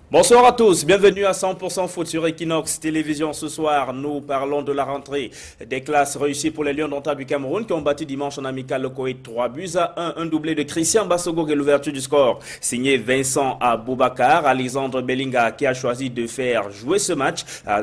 Bonsoir à tous, bienvenue à 100% Foot sur Equinox Télévision. Ce soir, nous parlons de la rentrée des classes réussies pour les Lions d'Ontario du Cameroun qui ont battu dimanche en amical le Koweït 3-1. Un doublé de Christian Basogo et l'ouverture du score. Signé Vincent Aboubakar, Alexandre Bellinga qui a choisi de faire jouer ce match,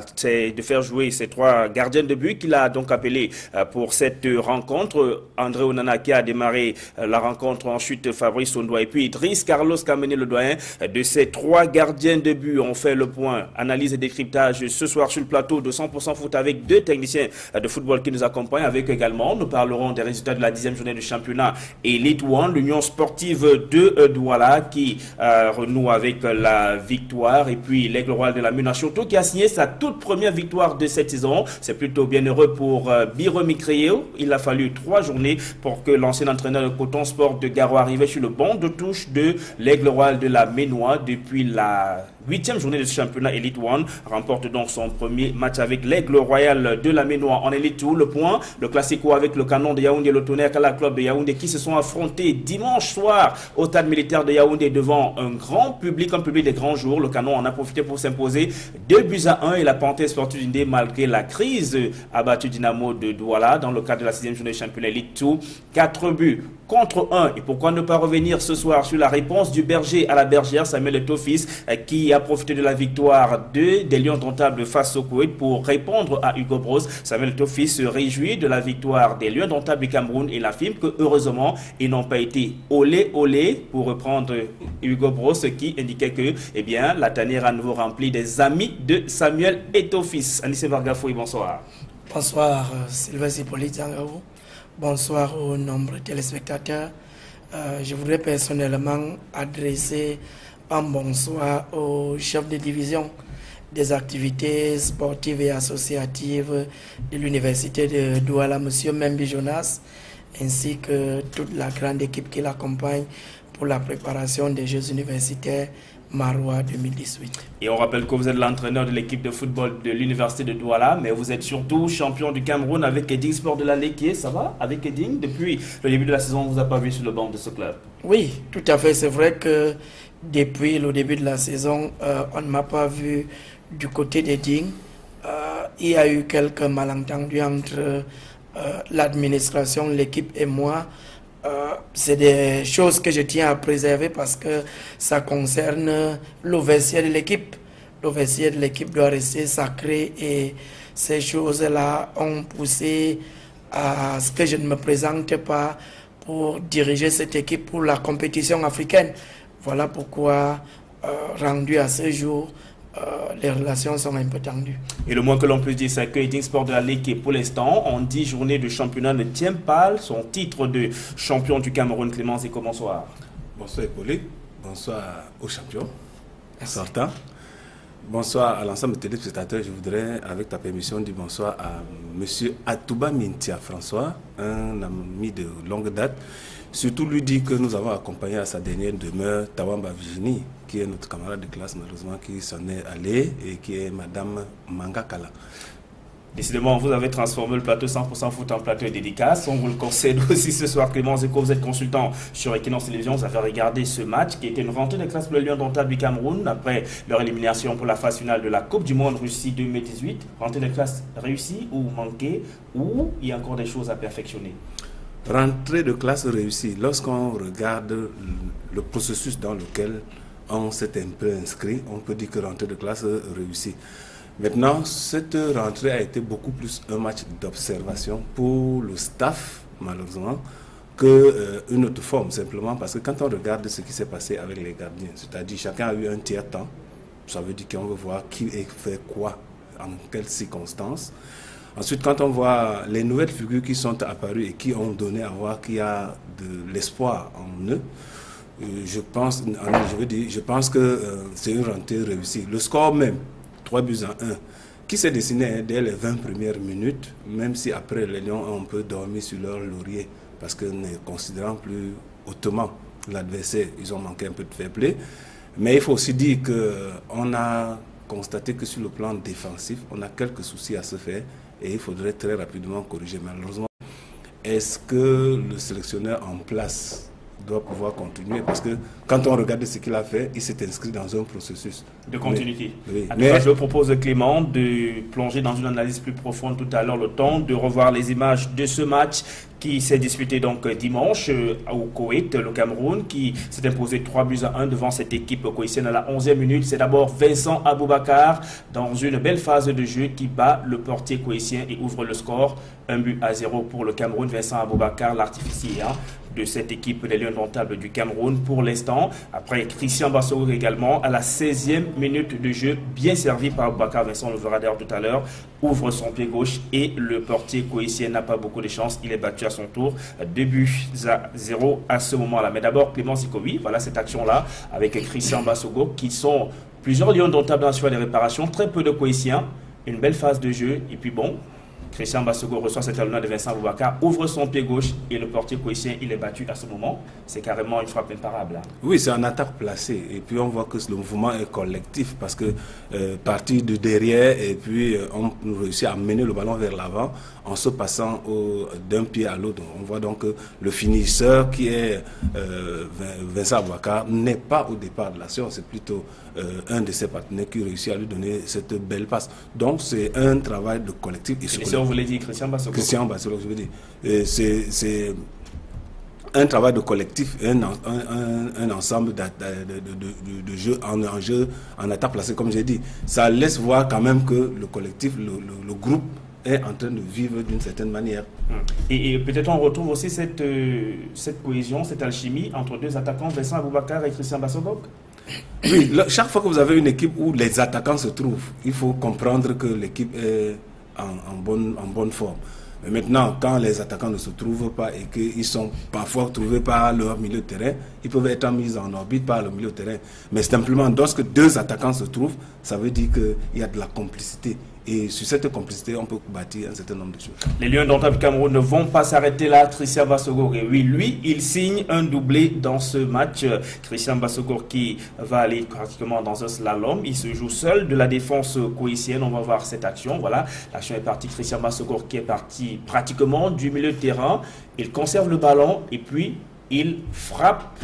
de faire jouer ces trois gardiens de but qu'il a donc appelé pour cette rencontre. André Onana qui a démarré la rencontre, ensuite Fabrice Ondoa et puis Idriss Carlos qui a mené le doyen de ces trois gardiens de but. On fait le point, analyse et décryptage ce soir sur le plateau de 100% foot avec deux techniciens de football qui nous accompagnent. Avec également, nous parlerons des résultats de la 10e journée du championnat Elite One, l'Union sportive de Douala qui renoue avec la victoire, et puis l'Aigle Royal de la Ménachioto qui a signé sa toute première victoire de cette saison. C'est plutôt bien heureux pour Biro Mikreo. Il a fallu 3 journées pour que l'ancien entraîneur de Coton Sport de Garo arrive sur le banc de touche de l'Aigle Royal de la Ménois depuis la 8e journée de ce championnat Elite One, remporte donc son premier match avec l'Aigle Royal de la Ménois en Elite 2. Le point, le classico avec le Canon de Yaoundé et le Tonnerre Kala Club de Yaoundé qui se sont affrontés dimanche soir au stade militaire de Yaoundé devant un grand public, un public des grands jours. Le Canon en a profité pour s'imposer 2-1 et la Panthère Sportive d'Indé, malgré la crise, a battu Dynamo de Douala dans le cadre de la 6e journée du championnat Elite 2. 4 buts contre 1. Et pourquoi ne pas revenir ce soir sur la réponse du berger à la bergère, Samuel Etofis, qui a profité de la victoire des Lions Domptables face au Koweït pour répondre à Hugo Bros. Samuel Etofis se réjouit de la victoire des Lions Domptables du Cameroun et affirme que heureusement, ils n'ont pas été olé pour reprendre Hugo Bros, qui indiquait que la tanière à nouveau remplie des amis de Samuel Etofis. Anissé Vargafoui, bonsoir. Bonsoir Sylvestre Hippolyte Zangaou. Bonsoir aux nombreux téléspectateurs. Je voudrais personnellement adresser un bonsoir au chef de division des activités sportives et associatives de l'université de Douala, M. Membi Jonas, ainsi que toute la grande équipe qui l'accompagne pour la préparation des Jeux universitaires Maroua 2018. Et on rappelle que vous êtes l'entraîneur de l'équipe de football de l'université de Douala, mais vous êtes surtout champion du Cameroun avec Edding Sport de la Léquier. Ça va avec Edding? Depuis le début de la saison, on ne vous a pas vu sur le banc de ce club? Oui, tout à fait. C'est vrai que depuis le début de la saison, on ne m'a pas vu du côté d'Edding. Il y a eu quelques malentendus entre l'administration, l'équipe et moi. C'est des choses que je tiens à préserver parce que ça concerne le vestiaire de l'équipe. Le vestiaire de l'équipe doit rester sacré et ces choses-là ont poussé à ce que je ne me présente pas pour diriger cette équipe pour la compétition africaine. Voilà pourquoi, rendu à ce jour, les relations sont un peu tendues. Et le moins que l'on peut dire, c'est que Edding Sport de la Ligue, qui pour l'instant, en 10 journées de championnat, ne tient pas son titre de champion du Cameroun. Clément Zeko, bonsoir. Bonsoir Hippolyte, bonsoir aux champions sortants. Bonsoir à l'ensemble des téléspectateurs. Je voudrais, avec ta permission, dire bonsoir à M. Atouba Mintia François, un ami de longue date. Surtout lui dire que nous avons accompagné à sa dernière demeure Tawamba Virginie, qui est notre camarade de classe malheureusement, qui s'en est allé, et qui est Madame Mangakala. Décidément, vous avez transformé le plateau 100% foot en plateau dédicace. On vous le concède aussi ce soir. Clément Zeko, vous êtes consultant sur Equinox Télévision. Vous avez regardé ce match qui était une rentrée de classe pour les Lions Domptables du Cameroun après leur élimination pour la phase finale de la Coupe du Monde Russie 2018. Rentrée de classe réussie ou manquée, ou il y a encore des choses à perfectionner? Rentrée de classe réussie. Lorsqu'on regarde le processus dans lequel on s'est un peu inscrit, on peut dire que rentrée de classe réussie. Maintenant, cette rentrée a été beaucoup plus un match d'observation pour le staff, malheureusement, qu'une autre forme, simplement parce que quand on regarde ce qui s'est passé avec les gardiens, c'est-à-dire chacun a eu un tiers-temps, ça veut dire qu'on veut voir qui fait quoi, en quelles circonstances. Ensuite, quand on voit les nouvelles figures qui sont apparues et qui ont donné à voir qu'il y a de l'espoir en eux, je pense que c'est une rentrée réussie. Le score même, 3-1, qui s'est dessiné dès les 20 premières minutes, même si après les Lions ont un peu dormi sur leur laurier, parce que ne considérant plus hautement l'adversaire, ils ont manqué un peu de fair play. Mais il faut aussi dire qu'on a constaté que sur le plan défensif, on a quelques soucis à se faire et il faudrait très rapidement corriger. Malheureusement, est-ce que le sélectionneur en place doit pouvoir continuer parce que quand on regarde ce qu'il a fait, il s'est inscrit dans un processus de continuité. Oui. Mais je propose, Clément, de plonger dans une analyse plus profonde tout à l'heure, le temps de revoir les images de ce match qui s'est disputé donc dimanche au Koweït, le Cameroun, qui s'est imposé 3-1 devant cette équipe koweïtienne à la 11e minute. C'est d'abord Vincent Aboubakar dans une belle phase de jeu qui bat le portier koweïtien et ouvre le score 1-0 pour le Cameroun. Vincent Aboubakar, l'artificier de cette équipe des Lions Indomptables du Cameroun pour l'instant. Après, Christian Bassogor également à la 16e minute de jeu, bien servi par Aboubakar. Vincent le verra d'ailleurs tout à l'heure, ouvre son pied gauche et le portier koweïtien n'a pas beaucoup de chance. Il est battu à son tour, 2-0 à ce moment-là. Mais d'abord, Clément Sikovi, voilà cette action-là avec Christian Bassogor qui sont plusieurs Lions Indomptables dans sur les réparations, très peu de koweïtiens, une belle phase de jeu et puis bon, Christian Bassogor reçoit cet talonnade de Vincent Aboubakar, ouvre son pied gauche et le portier koweïtien, il est battu à ce moment. C'est carrément une frappe imparable. Oui, c'est un attaque placée. Et puis on voit que le mouvement est collectif parce que partir de derrière et puis on réussit à mener le ballon vers l'avant en se passant d'un pied à l'autre. On voit donc que le finisseur qui est Vincent Aboubakar n'est pas au départ de l'action, c'est plutôt un de ses partenaires qui réussit à lui donner cette belle passe. Donc c'est un travail de collectif. Et vous voulez dire Christian Bassogor? Christian Bassogor, je veux dire. C'est un travail de collectif, un ensemble de jeux en attaque placée, comme j'ai dit. Ça laisse voir quand même que le collectif, le groupe est en train de vivre d'une certaine manière. Et peut-être on retrouve aussi cette cohésion, cette alchimie entre deux attaquants, Vincent Aboubakar et Christian Bassogor? Oui, chaque fois que vous avez une équipe où les attaquants se trouvent, il faut comprendre que l'équipe est en bonne forme. Mais maintenant, quand les attaquants ne se trouvent pas et qu'ils sont parfois trouvés par leur milieu de terrain, ils peuvent être mis en orbite par le milieu de terrain. Mais simplement, lorsque deux attaquants se trouvent, ça veut dire qu'il y a de la complicité. Et sur cette complicité, on peut bâtir un certain nombre de choses. Les Lions Indomptables du Cameroun ne vont pas s'arrêter là. Christian Bassogor, et oui, lui, il signe un doublé dans ce match. Christian Bassogor qui va aller pratiquement dans un slalom. Il se joue seul de la défense koweïtienne. On va voir cette action. Voilà, l'action est partie. Christian Bassogor qui est parti pratiquement du milieu de terrain. Il conserve le ballon et puis il frappe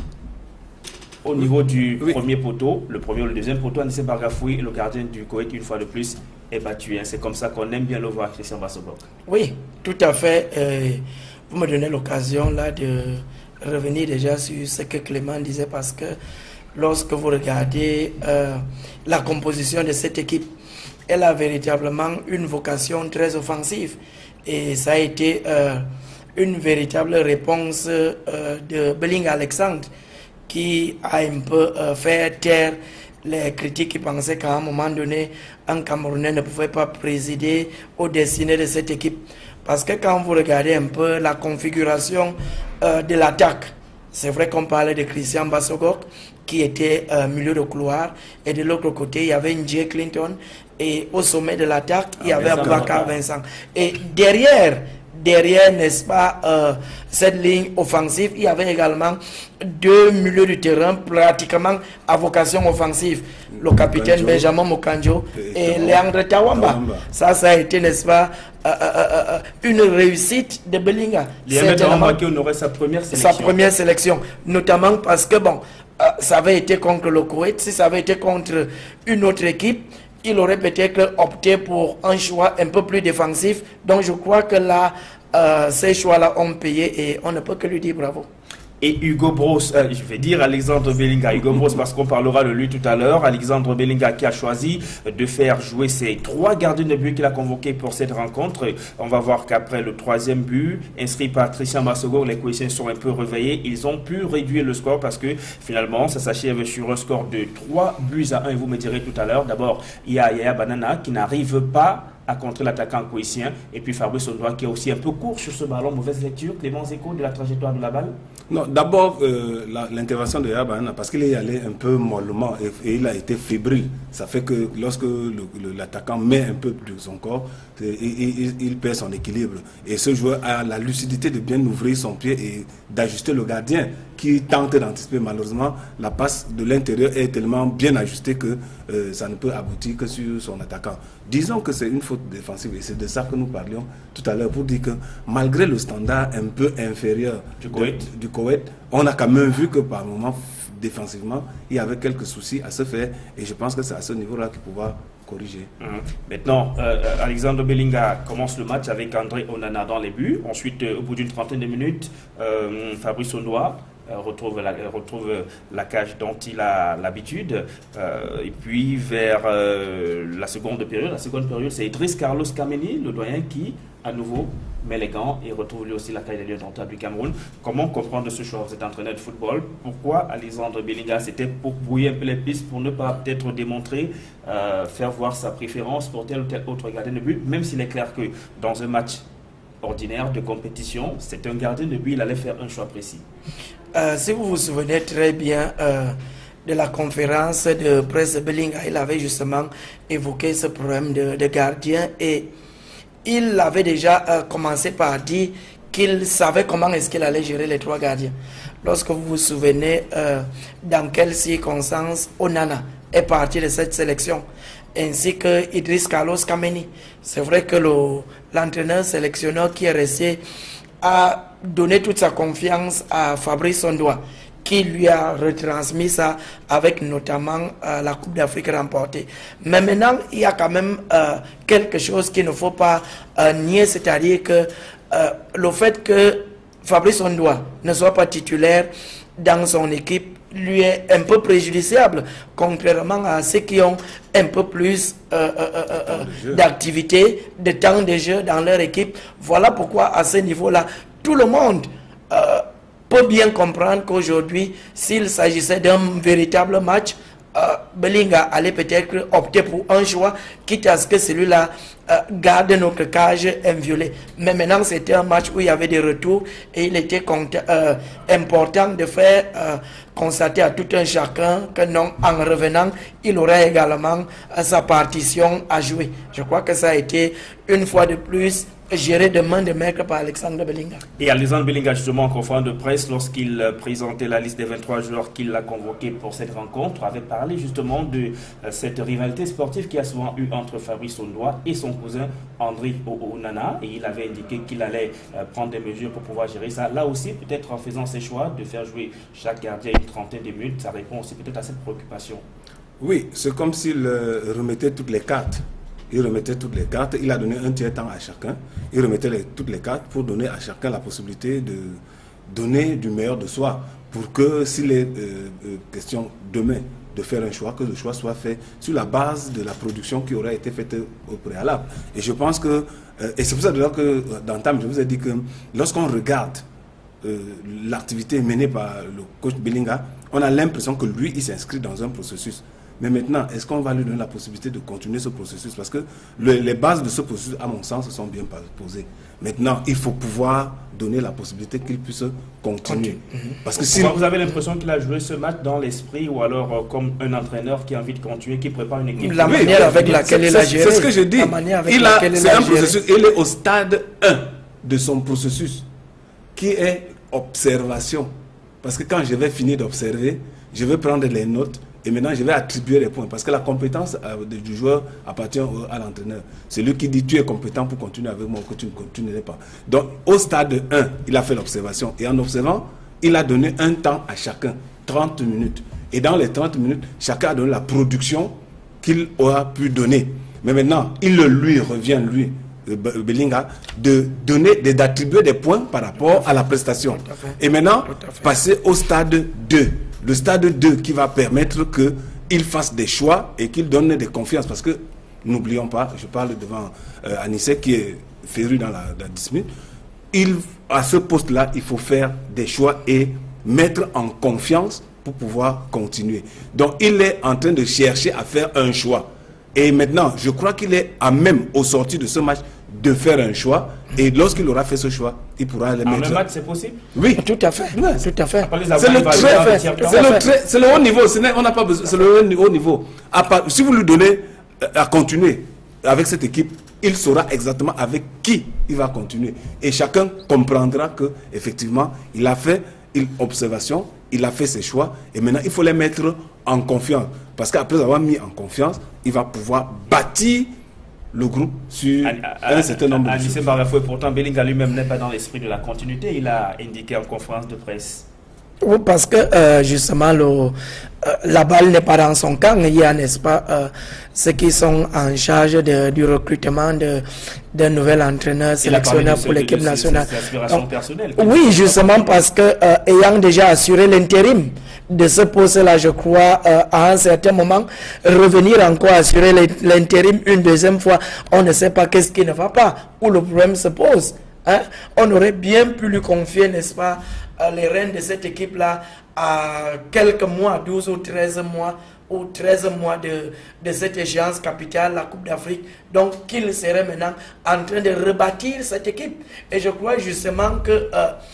au niveau du premier poteau. Le premier ou le deuxième poteau, Anissé Bargafoui, le gardien du Koweït, une fois de plus, est battu. C'est comme ça qu'on aime bien le voir, Christian Bassogor. Oui, tout à fait. Vous me donnez l'occasion là de revenir déjà sur ce que Clément disait, parce que lorsque vous regardez la composition de cette équipe, elle a véritablement une vocation très offensive. Et ça a été une véritable réponse de Belling Alexandre, qui a un peu fait taire les critiques qui pensaient qu'à un moment donné, un Camerounais ne pouvait pas présider aux destinées de cette équipe. Parce que quand vous regardez un peu la configuration de l'attaque, c'est vrai qu'on parlait de Christian Bassogor, qui était milieu de couloir, et de l'autre côté, il y avait Njie Clinton, et au sommet de l'attaque, il y avait Aboubakar Vincent. Et derrière, n'est-ce pas, cette ligne offensive, il y avait également deux milieux du terrain pratiquement à vocation offensive. Le capitaine Benjamin Mokanjo et Léandre Tawamba. Ça a été, n'est-ce pas, une réussite de Belinga. Léandre Tawamba qui honorait sa première sélection. Sa première sélection, notamment parce que, bon, ça avait été contre le Koweït. Si ça avait été contre une autre équipe, il aurait peut-être opté pour un choix un peu plus défensif. Donc je crois que là, ces choix-là ont payé et on ne peut que lui dire bravo. Et Hugo Broos, je vais dire Alexandre Belinga, Hugo Broos parce qu'on parlera de lui tout à l'heure. Alexandre Belinga qui a choisi de faire jouer ses trois gardiens de but qu'il a convoqués pour cette rencontre. On va voir qu'après le troisième but, inscrit par Christian Bassogor, les Koweïtiens sont un peu réveillés. Ils ont pu réduire le score parce que finalement, ça s'achève sur un score de 3-1. Et vous me direz tout à l'heure, d'abord, il y a Yaya Banana qui n'arrive pas à contrer l'attaquant koweïtien. Et puis Fabrice Ondoa qui est aussi un peu court sur ce ballon. Mauvaise lecture, Clément Zeko, de la trajectoire de la balle? Non, d'abord, l'intervention de Yaya Banana, parce qu'il est allé un peu mollement et il a été fébrile. Ça fait que lorsque l'attaquant met un peu de son corps, il perd son équilibre. Et ce joueur a la lucidité de bien ouvrir son pied et d'ajuster le gardien qui tente d'anticiper. Malheureusement, la passe de l'intérieur est tellement bien ajustée que ça ne peut aboutir que sur son attaquant. Disons que c'est une faute défensive et c'est de ça que nous parlions tout à l'heure pour dire que malgré le standard un peu inférieur du Koweït, Koweït, on a quand même vu que par moment, défensivement, il y avait quelques soucis à se faire. Et je pense que c'est à ce niveau-là qu'il pourra corriger. Maintenant, Alexandre Belinga commence le match avec André Onana dans les buts. Ensuite, au bout d'une trentaine de minutes, Fabrice Ondoa retrouve la cage dont il a l'habitude. Et puis, vers la seconde période, c'est Idriss Carlos Kameni, le doyen, qui, à nouveau, met les gants et retrouve lui aussi la cage des Lions d'Antar du Cameroun. Comment comprendre ce choix? Vous êtes entraîneur de football. Pourquoi Alexandre Belinga? C'était pour brouiller un peu les pistes, pour ne pas peut-être démontrer, faire voir sa préférence pour tel ou tel autre gardien de but, même s'il est clair que dans un match ordinaire de compétition, c'est un gardien de but, il allait faire un choix précis. Si vous vous souvenez très bien de la conférence de presse de Belinga, il avait justement évoqué ce problème de gardien et il avait déjà commencé par dire qu'il savait comment est-ce qu'il allait gérer les 3 gardiens. Lorsque vous vous souvenez dans quelles circonstances Onana est parti de cette sélection, ainsi que Idriss Carlos Kameni. C'est vrai que l'entraîneur sélectionneur qui est resté a donné toute sa confiance à Fabrice Ondoa, qui lui a retransmis ça avec notamment la Coupe d'Afrique remportée. Mais maintenant, il y a quand même quelque chose qu'il ne faut pas nier, c'est-à-dire que le fait que Fabrice Ondoa ne soit pas titulaire dans son équipe lui est un peu préjudiciable, contrairement à ceux qui ont un peu plus d'activité, de temps de jeu dans leur équipe. Voilà pourquoi à ce niveau-là, tout le monde peut bien comprendre qu'aujourd'hui, s'il s'agissait d'un véritable match, Belinga allait peut-être opter pour un choix, quitte à ce que celui-là garde notre cage inviolée. Mais maintenant, c'était un match où il y avait des retours et il était important de faire constater à tout un chacun que non, en revenant, il aurait également sa partition à jouer. Je crois que ça a été une fois de plus géré de main de maître par Alexandre Belinga. Et Alexandre Belinga, justement, en conférence de presse, lorsqu'il présentait la liste des 23 joueurs qu'il a convoqués pour cette rencontre, avait parlé justement de cette rivalité sportive qu'il y a souvent eu entre Fabrice Ondoa et son cousin André Onana. Et il avait indiqué qu'il allait prendre des mesures pour pouvoir gérer ça. Là aussi, peut-être en faisant ses choix de faire jouer chaque gardien une trentaine de minutes, ça répond aussi peut-être à cette préoccupation. Oui, c'est comme s'il remettait toutes les cartes. Il remettait toutes les cartes, il a donné un tiers temps à chacun. Il remettait toutes les cartes pour donner à chacun la possibilité de donner du meilleur de soi. Pour que s'il est question demain de faire un choix, que le choix soit fait sur la base de la production qui aurait été faite au préalable. Et je pense que, et c'est pour ça que dans Tam, je vous ai dit que lorsqu'on regarde l'activité menée par le coach Belinga, on a l'impression que lui, il s'inscrit dans un processus. Mais maintenant, est-ce qu'on va lui donner la possibilité de continuer ce processus? Parce que les bases de ce processus, à mon sens, sont bien posées. Maintenant, il faut pouvoir donner la possibilité qu'il puisse continuer. Parce que si vous avez l'impression qu'il a joué ce match dans l'esprit ou alors comme un entraîneur qui a envie de continuer, qui prépare une équipe? La manière avec laquelle il a géré. C'est ce que je dis. C'est un processus. Il est au stade 1 de son processus, qui est observation. Parce que quand je vais finir d'observer, je vais prendre les notes. Et maintenant, je vais attribuer les points. Parce que la compétence du joueur appartient à l'entraîneur. C'est lui qui dit tu es compétent pour continuer avec moi ou que tu ne continuerais pas. Donc, au stade 1, il a fait l'observation. Et en observant, il a donné un temps à chacun, 30 minutes. Et dans les 30 minutes, chacun a donné la production qu'il aura pu donner. Mais maintenant, il lui revient, lui, Belinga, d'attribuer des points par rapport à la prestation. Et maintenant, passer au stade 2. Le stade 2 qui va permettre qu'il fasse des choix et qu'il donne des confiances. Parce que, n'oublions pas, je parle devant Anissé qui est féru dans la discipline, à ce poste-là, il faut faire des choix et mettre en confiance pour pouvoir continuer. Donc, il est en train de chercher à faire un choix. Et maintenant, je crois qu'il est à même, au sortir de ce match, de faire un choix. Et lorsqu'il aura fait ce choix, il pourra les mettre. En un match, c'est possible? Oui. Tout à fait. Ouais, tout à fait. C'est le haut niveau. On n'a pas besoin. C'est le haut niveau. Si vous lui donnez à continuer avec cette équipe, il saura exactement avec qui il va continuer. Et chacun comprendra que effectivement, il a fait une observation, il a fait ses choix. Et maintenant, il faut les mettre en confiance. Parce qu'après avoir mis en confiance, il va pouvoir bâtir le groupe sur un certain nombre de choses. Pourtant, Belinga lui-même n'est pas dans l'esprit de la continuité. Il a indiqué en conférence de presse Oui, parce que justement, la balle n'est pas dans son camp. Il y a, n'est-ce pas, ceux qui sont en charge du recrutement d'un nouvel entraîneur, sélectionneur pour l'équipe nationale. Oui, justement, parce que ayant déjà assuré l'intérim de ce poste-là, je crois, à un certain moment, revenir encore assurer l'intérim une deuxième fois, on ne sait pas qu'est-ce qui ne va pas, où le problème se pose. Hein? On aurait bien pu lui confier, n'est-ce pas, les rênes de cette équipe-là à quelques mois, 12 ou 13 mois, ou 13 mois de cette échéance capitale, la Coupe d'Afrique. Donc, qu'il serait maintenant en train de rebâtir cette équipe. Et je crois justement que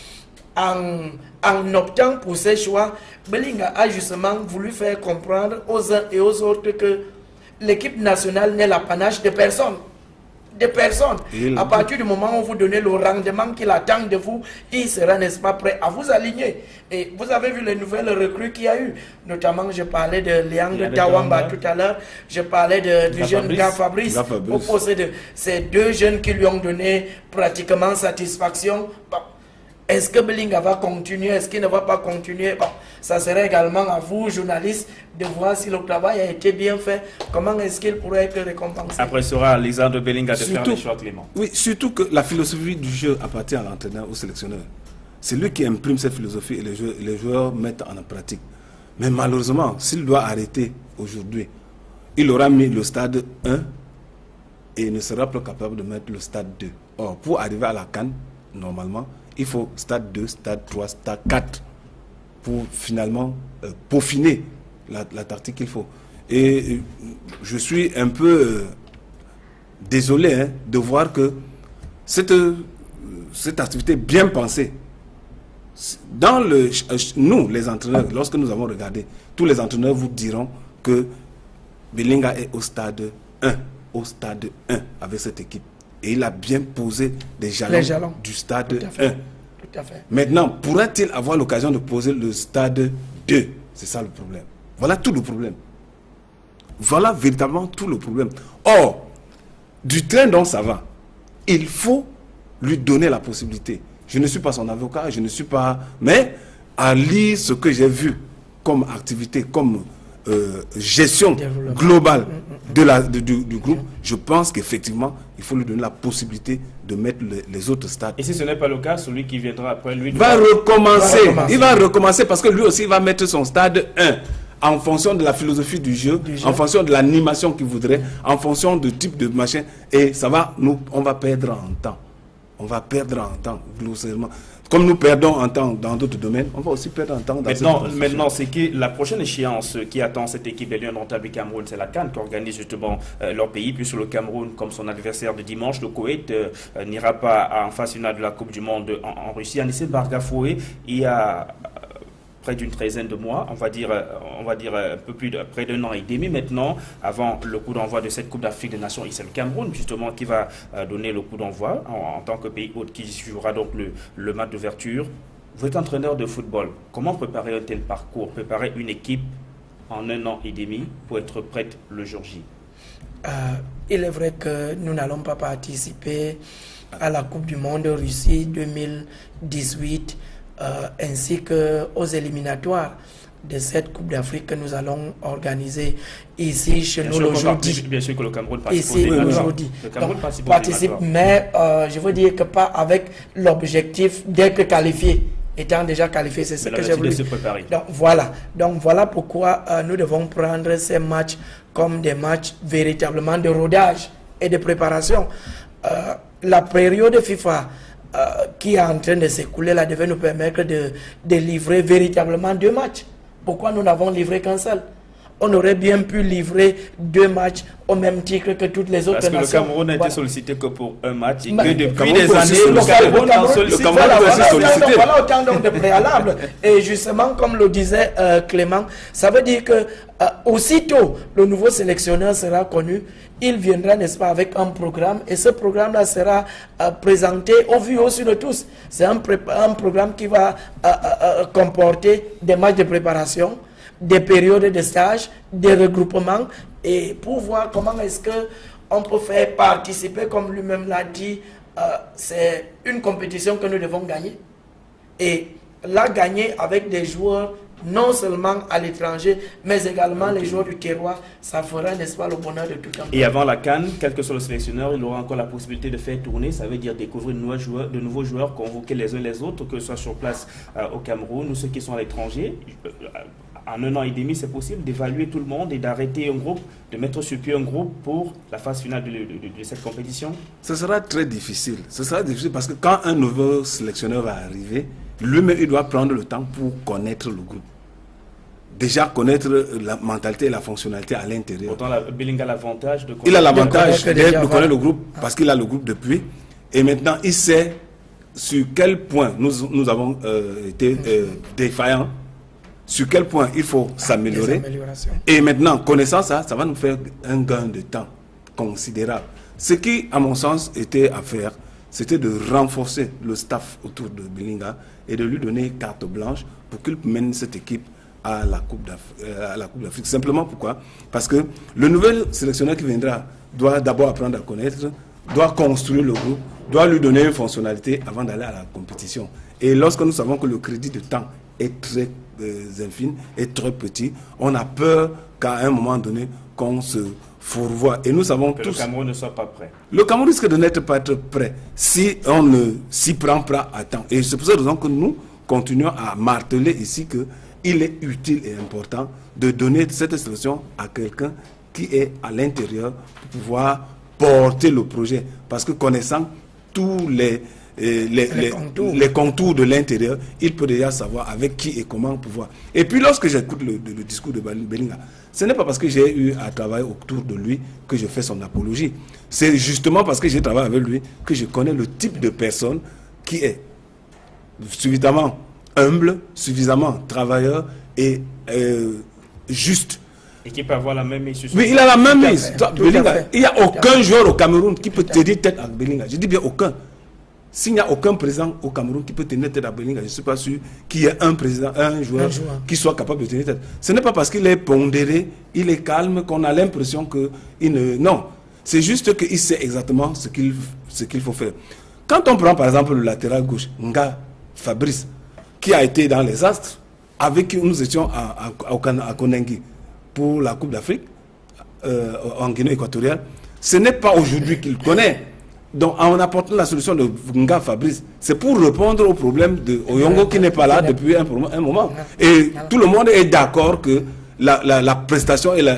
en optant pour ces choix, Belinga a justement voulu faire comprendre aux uns et aux autres que l'équipe nationale n'est l'apanage de personne. Des personnes. À partir du moment où vous donnez le rendement qu'il attend de vous, il sera, n'est-ce pas, prêt à vous aligner. Et vous avez vu les nouvelles recrues qu'il y a eu. Notamment, je parlais de Liang Tawamba tout à l'heure. Je parlais du jeune gars Fabrice. Opposé de ces deux jeunes qui lui ont donné pratiquement satisfaction. Bon. Est-ce que Belinga va continuer? Est-ce qu'il ne va pas continuer? Bon, ça serait également à vous, journalistes, de voir si le travail a été bien fait. Comment est-ce qu'il pourrait être récompensé? Après, ce sera Alexandre Belinga de faire les choix, Clément. Oui, surtout que la philosophie du jeu appartient à l'entraîneur, au sélectionneur. C'est lui qui imprime cette philosophie et les joueurs mettent en pratique. Mais malheureusement, s'il doit arrêter aujourd'hui, il aura mis le stade 1 et il ne sera plus capable de mettre le stade 2. Or, pour arriver à la CAN, normalement, il faut stade 2, stade 3, stade 4 pour finalement peaufiner la tactique qu'il faut. Et je suis un peu désolé de voir que cette activité bien pensée, nous les entraîneurs, lorsque nous avons regardé, tous les entraîneurs vous diront que Belinga est au stade 1 avec cette équipe. Et il a bien posé des jalons du stade 1. Tout à fait. Maintenant, pourra-t-il avoir l'occasion de poser le stade 2? C'est ça le problème. Voilà tout le problème. Voilà véritablement tout le problème. Or, du train dont ça va, il faut lui donner la possibilité. Je ne suis pas son avocat, je ne suis pas... Mais à lire ce que j'ai vu comme activité, comme gestion globale du groupe, je pense qu'effectivement, il faut lui donner la possibilité de mettre les autres stades. Et si ce n'est pas le cas, celui qui viendra après lui... Il va recommencer parce que lui aussi va mettre son stade 1 en fonction de la philosophie du jeu, en fonction de l'animation qu'il voudrait, en fonction du type de machin. Et ça va, on va perdre en temps. On va perdre en temps, grossièrement. Comme nous perdons en temps dans d'autres domaines, on va aussi perdre en temps dans Maintenant, c'est que la prochaine échéance qui attend cette équipe des Lions d'Indomptables du Cameroun, c'est la CAN qui organise justement leur pays. Puisque le Cameroun, comme son adversaire de dimanche, le Koweït, n'ira pas en phase finale de la Coupe du Monde en Russie. Anissé Bargafoué, il y a près d'une treizaine de mois, on va dire un peu plus de près d'un an et demi maintenant, avant le coup d'envoi de cette Coupe d'Afrique des Nations. Et c'est le Cameroun justement qui va donner le coup d'envoi en tant que pays hôte qui jouera donc le match d'ouverture. Vous êtes entraîneur de football. Comment préparer un tel parcours, préparer une équipe en un an et demi pour être prête le jour J? Il est vrai que nous n'allons pas participer à la Coupe du Monde Russie 2018 ainsi qu'aux éliminatoires de cette Coupe d'Afrique que nous allons organiser ici chez nous aujourd'hui. Bien sûr que le Cameroun participe aujourd'hui. Participe, mais je veux dire que pas avec l'objectif d'être qualifié. Étant déjà qualifié, c'est ce que j'ai voulu. Donc voilà pourquoi nous devons prendre ces matchs comme des matchs véritablement de rodage et de préparation. La période FIFA qui est en train de s'écouler là devait nous permettre de livrer véritablement 2 matchs. Pourquoi nous n'avons livré qu'un seul? On aurait bien pu livrer 2 matchs au même titre que toutes les autres nations. Parce que le Cameroun n'a été sollicité que pour un match et que depuis des années, le Cameroun sollicite. Voilà autant donc de préalables. Et justement, comme le disait Clément, ça veut dire que aussitôt le nouveau sélectionneur sera connu, il viendra, n'est-ce pas, avec un programme et ce programme-là sera présenté au vu aussi de tous. C'est un programme qui va comporter des matchs de préparation, des périodes de stage, des regroupements et pour voir comment est-ce qu'on peut faire participer, comme lui-même l'a dit, c'est une compétition que nous devons gagner. Et l'a gagné avec des joueurs non seulement à l'étranger, mais également les joueurs du terroir. Ça fera, n'est-ce pas, le bonheur de tout le monde. Et avant la CAN, quel que soit le sélectionneur, il aura encore la possibilité de faire tourner. Ça veut dire découvrir de nouveaux joueurs, convoquer les uns les autres, que ce soit sur place au Cameroun ou ceux qui sont à l'étranger. En 1 an et demi, c'est possible d'évaluer tout le monde et d'arrêter un groupe, de mettre sur pied un groupe pour la phase finale de cette compétition. Ce sera très difficile. Ce sera difficile parce que quand un nouveau sélectionneur va arriver, lui-même, il doit prendre le temps pour connaître le groupe. Déjà connaître la mentalité et la fonctionnalité à l'intérieur. Pourtant, Belinga a l'avantage de connaître. Il a l'avantage de connaître le groupe parce qu'il a le groupe depuis. Et maintenant, il sait sur quel point nous avons été défaillants, sur quel point il faut s'améliorer. Et maintenant, connaissant ça, ça va nous faire un gain de temps considérable. Ce qui, à mon sens, était à faire, c'était de renforcer le staff autour de Belinga et de lui donner carte blanche pour qu'il mène cette équipe à la Coupe d'Afrique. Simplement pourquoi? Parce que le nouvel sélectionneur qui viendra doit d'abord apprendre à connaître, doit construire le groupe, doit lui donner une fonctionnalité avant d'aller à la compétition. Et lorsque nous savons que le crédit de temps est très infime, est très petit, on a peur qu'à un moment donné, qu'on se fourvoie. Et nous savons que tous... le Cameroun ne soit pas prêt. Le Cameroun risque de n'être pas prêt si on ne s'y prend pas à temps. Et c'est pour cette raison que nous continuons à marteler ici que il est utile et important de donner cette solution à quelqu'un qui est à l'intérieur pour pouvoir porter le projet. Parce que connaissant tous les contours de l'intérieur, il peut déjà savoir avec qui et comment pouvoir. Et puis lorsque j'écoute le discours de Belinga, ce n'est pas parce que j'ai eu à travailler autour de lui que je fais son apologie. C'est justement parce que j'ai travaillé avec lui que je connais le type de personne qui est suffisamment humble, suffisamment travailleur et juste. Et qui peut avoir la même mise. Oui, il a la même mise. Il n'y a aucun joueur au Cameroun qui peut tenir tête à Belinga. Je dis bien aucun. S'il n'y a aucun président au Cameroun qui peut tenir tête à Belinga, je ne suis pas sûr qu'il y ait un joueur qui soit capable de tenir tête. Ce n'est pas parce qu'il est pondéré, il est calme, qu'on a l'impression qu'il ne... Non, c'est juste qu'il sait exactement ce qu'il faut faire. Quand on prend par exemple le latéral gauche, Nga Fabrice, qui a été dans les astres, avec qui nous étions à Konengi pour la Coupe d'Afrique, en Guinée équatoriale, ce n'est pas aujourd'hui qu'il connaît. Donc, en apportant la solution de Nga Fabrice, c'est pour répondre au problème de Oyongo qui n'est pas là depuis un moment. Et tout le monde est d'accord que la prestation et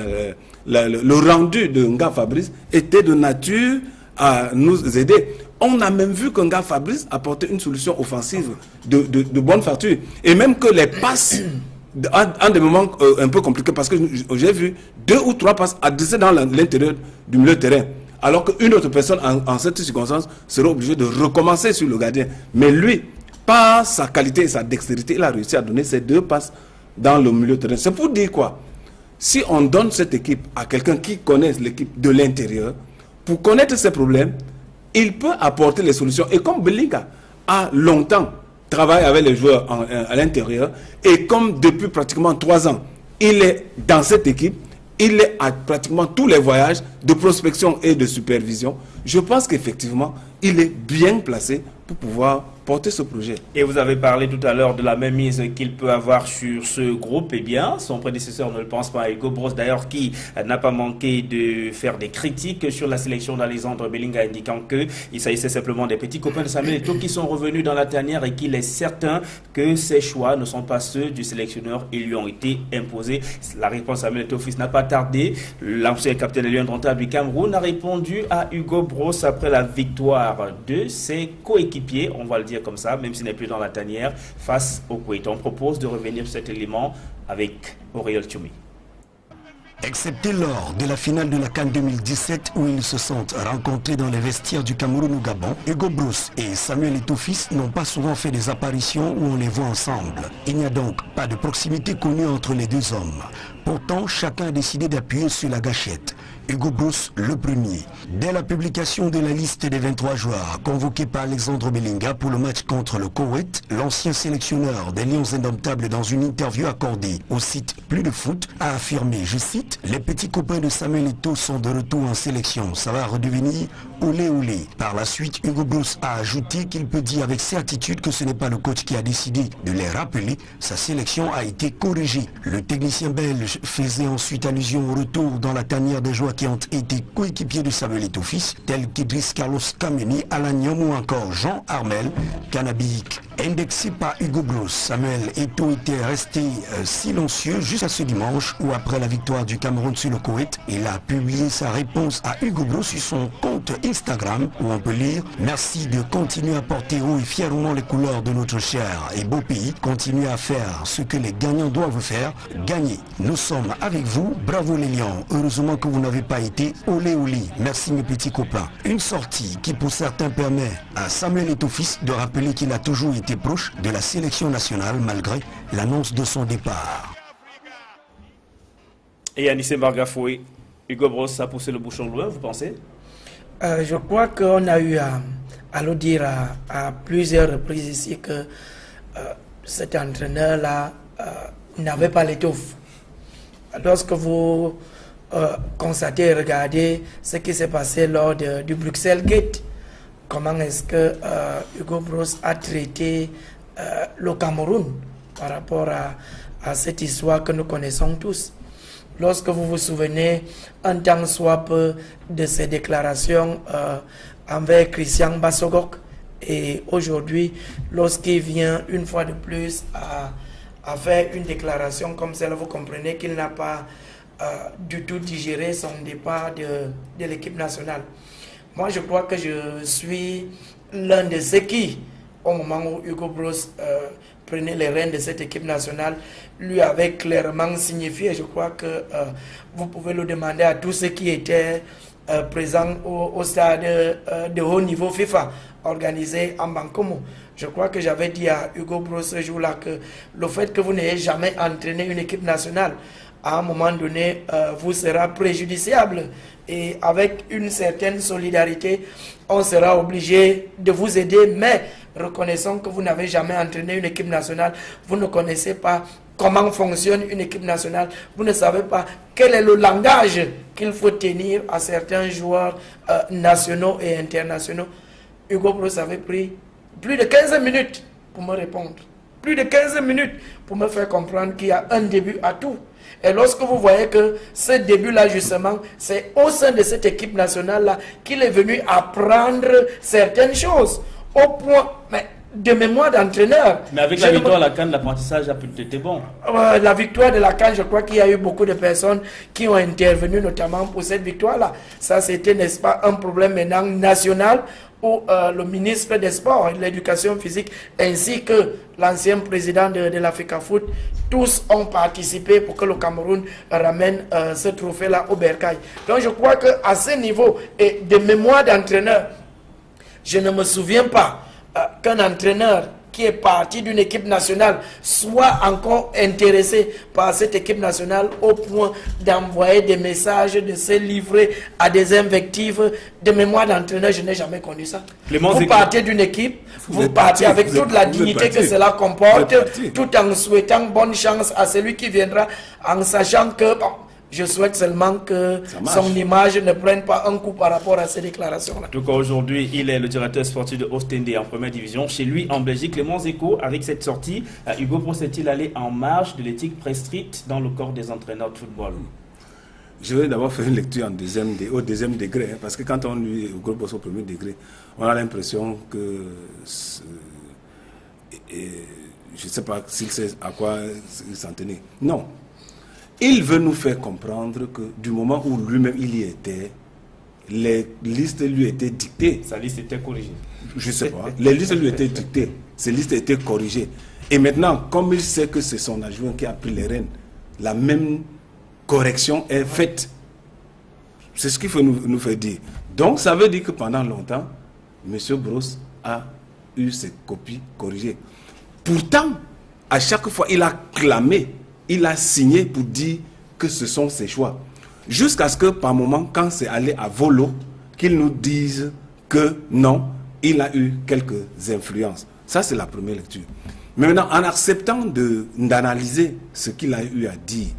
le rendu de Nga Fabrice était de nature à nous aider. On a même vu que Nga Fabrice apportait une solution offensive de bonne facture. Et même que les passes, en des moments un peu compliqués, parce que j'ai vu 2 ou 3 passes adressées dans l'intérieur du milieu de terrain. Alors qu'une autre personne, en cette circonstance, serait obligée de recommencer sur le gardien. Mais lui, par sa qualité et sa dextérité, il a réussi à donner ces 2 passes dans le milieu de terrain. C'est pour dire quoi? Si on donne cette équipe à quelqu'un qui connaît l'équipe de l'intérieur, pour connaître ses problèmes, il peut apporter les solutions. Et comme Belinga a longtemps travaillé avec les joueurs à l'intérieur, et comme depuis pratiquement 3 ans, il est dans cette équipe, il est à pratiquement tous les voyages de prospection et de supervision, je pense qu'effectivement, il est bien placé pour pouvoir porter ce projet. Et vous avez parlé tout à l'heure de la même mise qu'il peut avoir sur ce groupe. Eh bien, son prédécesseur ne le pense pas. Hugo Broos, d'ailleurs, qui n'a pas manqué de faire des critiques sur la sélection d'Alexandre Belinga, indiquant qu'il s'agissait simplement des petits copains de Samuel Eto'o qui sont revenus dans la tanière et qu'il est certain que ces choix ne sont pas ceux du sélectionneur et lui ont été imposés. La réponse Samuel Eto'o fils n'a pas tardé. L'ancien capitaine des Lions indomptables du Cameroun a répondu à Hugo Broos après la victoire de ses coéquipiers, on va le dire comme ça, même s'il n'est plus dans la tanière, face au Koweït. On propose de revenir sur cet élément avec Aurélien Tchoumi. Excepté lors de la finale de la CAN 2017 où ils se sont rencontrés dans les vestiaires du Cameroun au Gabon, Hugo Broos et Samuel Eto'o fils n'ont pas souvent fait des apparitions où on les voit ensemble. Il n'y a donc pas de proximité connue entre les deux hommes. Pourtant, chacun a décidé d'appuyer sur la gâchette. Hugo Broos le premier. Dès la publication de la liste des 23 joueurs convoqués par Alexandre Belinga pour le match contre le Koweït, l'ancien sélectionneur des Lions Indomptables, dans une interview accordée au site Plus de Foot, a affirmé, je cite, « Les petits copains de Samuel Eto'o sont de retour en sélection. Ça va redevenir olé olé ». Par la suite, Hugo Broos a ajouté qu'il peut dire avec certitude que ce n'est pas le coach qui a décidé de les rappeler. Sa sélection a été corrigée. Le technicien belge faisait ensuite allusion au retour dans la tanière des joueurs qui ont été coéquipiers de Samuel Eto'o fils, tels qu'Idriss Carlos Kameni, Alain Niom ou encore Jean Armel Canabique. Indexé par Hugo Broos, Samuel Eto'o était resté silencieux jusqu'à ce dimanche où, après la victoire du Cameroun sur le Koweït, il a publié sa réponse à Hugo Broos sur son compte Instagram où on peut lire « Merci de continuer à porter haut et fièrement les couleurs de notre cher et beau pays. Continuez à faire ce que les gagnants doivent faire. Gagner. Nous sommes avec vous. Bravo les Lions. Heureusement que vous n'avez pas été olé olé. Merci mes petits copains ». Une sortie qui pour certains permet à Samuel Eto'o fils de rappeler qu'il a toujours été proche de la sélection nationale malgré l'annonce de son départ. Et Anissé Margafoué, Hugo Broos a poussé le bouchon loin, vous pensez? Je crois qu'on a eu à le dire à plusieurs reprises ici que cet entraîneur-là n'avait pas l'étoffe. Lorsque vous constatez et regardez ce qui s'est passé lors du Bruxelles Gate, comment est-ce que Hugo Broos a traité le Cameroun par rapport à cette histoire que nous connaissons tous. Lorsque vous vous souvenez un tant soit peu de ses déclarations envers Christian Bassogok, et aujourd'hui, lorsqu'il vient une fois de plus à faire une déclaration comme celle, vous comprenez qu'il n'a pas du tout digéré son départ de l'équipe nationale. Moi, je crois que je suis l'un de ceux qui, au moment où Hugo Broos prenait les rênes de cette équipe nationale, lui avait clairement signifié, je crois que vous pouvez le demander à tous ceux qui étaient présents au stade de haut niveau FIFA, organisé en Bankomo. Je crois que j'avais dit à Hugo Broos ce jour-là que le fait que vous n'ayez jamais entraîné une équipe nationale, à un moment donné, vous sera préjudiciable. Et avec une certaine solidarité, on sera obligé de vous aider. Mais reconnaissons que vous n'avez jamais entraîné une équipe nationale. Vous ne connaissez pas comment fonctionne une équipe nationale. Vous ne savez pas quel est le langage qu'il faut tenir à certains joueurs nationaux et internationaux. Hugo Broos avait pris plus de 15 minutes pour me répondre. Plus de 15 minutes pour me faire comprendre qu'il y a un début à tout. Et lorsque vous voyez que ce début-là, justement, c'est au sein de cette équipe nationale-là qu'il est venu apprendre certaines choses. Au point de mémoire d'entraîneur. Mais avec la victoire à la CAN, l'apprentissage a peut-être été bon. La victoire de la CAN, je crois qu'il y a eu beaucoup de personnes qui ont intervenu, notamment pour cette victoire-là. Ça, c'était, n'est-ce pas, un problème maintenant national où le ministre des Sports et de l'Éducation physique ainsi que l'ancien président de l'Africa Foot, tous ont participé pour que le Cameroun ramène ce trophée-là au Bercail. Donc je crois qu'à ce niveau et de mémoire d'entraîneur, je ne me souviens pas qu'un entraîneur qui est parti d'une équipe nationale soit encore intéressé par cette équipe nationale au point d'envoyer des messages, de se livrer à des invectives. De mémoire d'entraîneur, je n'ai jamais connu ça. Vous partez d'une équipe, vous partez avec toute la dignité que cela comporte, tout en souhaitant bonne chance à celui qui viendra, en sachant que... Bon, je souhaite seulement que son image ne prenne pas un coup par rapport à ces déclarations-là. En tout cas, aujourd'hui, il est le directeur sportif de Ostende en première division. Chez lui, en Belgique, Clément Zeko, avec cette sortie, Hugo Broos est-il allé en marge de l'éthique prescrite dans le corps des entraîneurs de football? Je vais d'abord faire une lecture au deuxième degré, parce que quand on lit Hugo Broos au premier degré, on a l'impression que... je ne sais pas s'il sait à quoi il s'en tenait. Non. Il veut nous faire comprendre que du moment où lui-même il y était, les listes lui étaient dictées. Sa liste était corrigée. Je ne sais pas. Les listes lui étaient dictées. Ces listes étaient corrigées. Et maintenant, comme il sait que c'est son adjoint qui a pris les rênes, la même correction est faite. C'est ce qu'il faut nous faire dire. Donc, ça veut dire que pendant longtemps, M. Broos a eu ses copies corrigées. Pourtant, à chaque fois, il a clamé, il a signé pour dire que ce sont ses choix. Jusqu'à ce que, par moment, quand c'est allé à volo, qu'ils nous disent que non, il a eu quelques influences. Ça, c'est la première lecture. Mais maintenant, en acceptant d'analyser ce qu'il a eu à dire,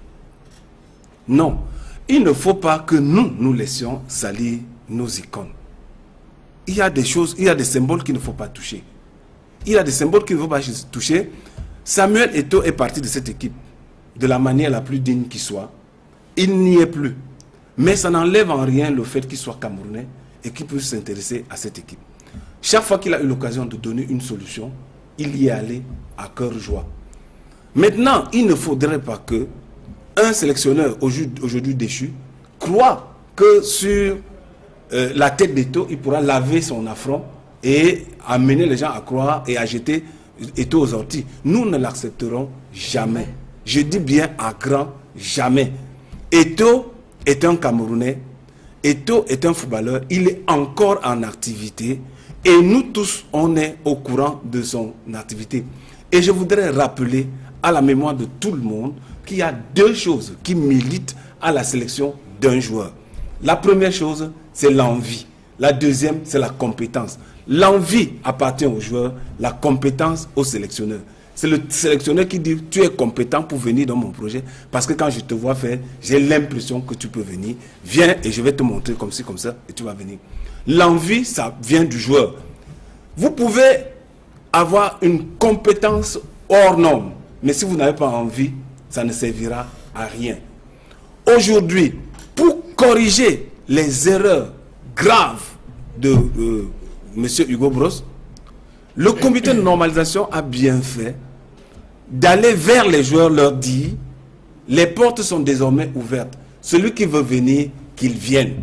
non, il ne faut pas que nous laissions salir nos icônes. Il y a des choses, il y a des symboles qu'il ne faut pas toucher. Il y a des symboles qu'il ne faut pas toucher. Samuel Eto'o est parti de cette équipe de la manière la plus digne qui soit. Il n'y est plus. Mais ça n'enlève en rien le fait qu'il soit camerounais et qu'il puisse s'intéresser à cette équipe. Chaque fois qu'il a eu l'occasion de donner une solution, il y est allé à cœur joie. Maintenant, il ne faudrait pas que un sélectionneur aujourd'hui déchu croit que sur la tête d'Eto'o, il pourra laver son affront et amener les gens à croire et à jeter Eto'o aux orties. Nous ne l'accepterons jamais. Je dis bien à grand jamais. Eto'o est un Camerounais. Eto'o est un footballeur. Il est encore en activité. Et nous tous, on est au courant de son activité. Et je voudrais rappeler à la mémoire de tout le monde qu'il y a deux choses qui militent à la sélection d'un joueur. La première chose, c'est l'envie. La deuxième, c'est la compétence. L'envie appartient au joueur, la compétence au sélectionneur. C'est le sélectionneur qui dit, tu es compétent pour venir dans mon projet, parce que quand je te vois faire, j'ai l'impression que tu peux venir. Viens et je vais te montrer comme ci, comme ça, et tu vas venir. L'envie, ça vient du joueur. Vous pouvez avoir une compétence hors norme, mais si vous n'avez pas envie, ça ne servira à rien. Aujourd'hui, pour corriger les erreurs graves de M. Hugo Bross, le comité de normalisation a bien fait d'aller vers les joueurs, leur dire, les portes sont désormais ouvertes. Celui qui veut venir, qu'il vienne.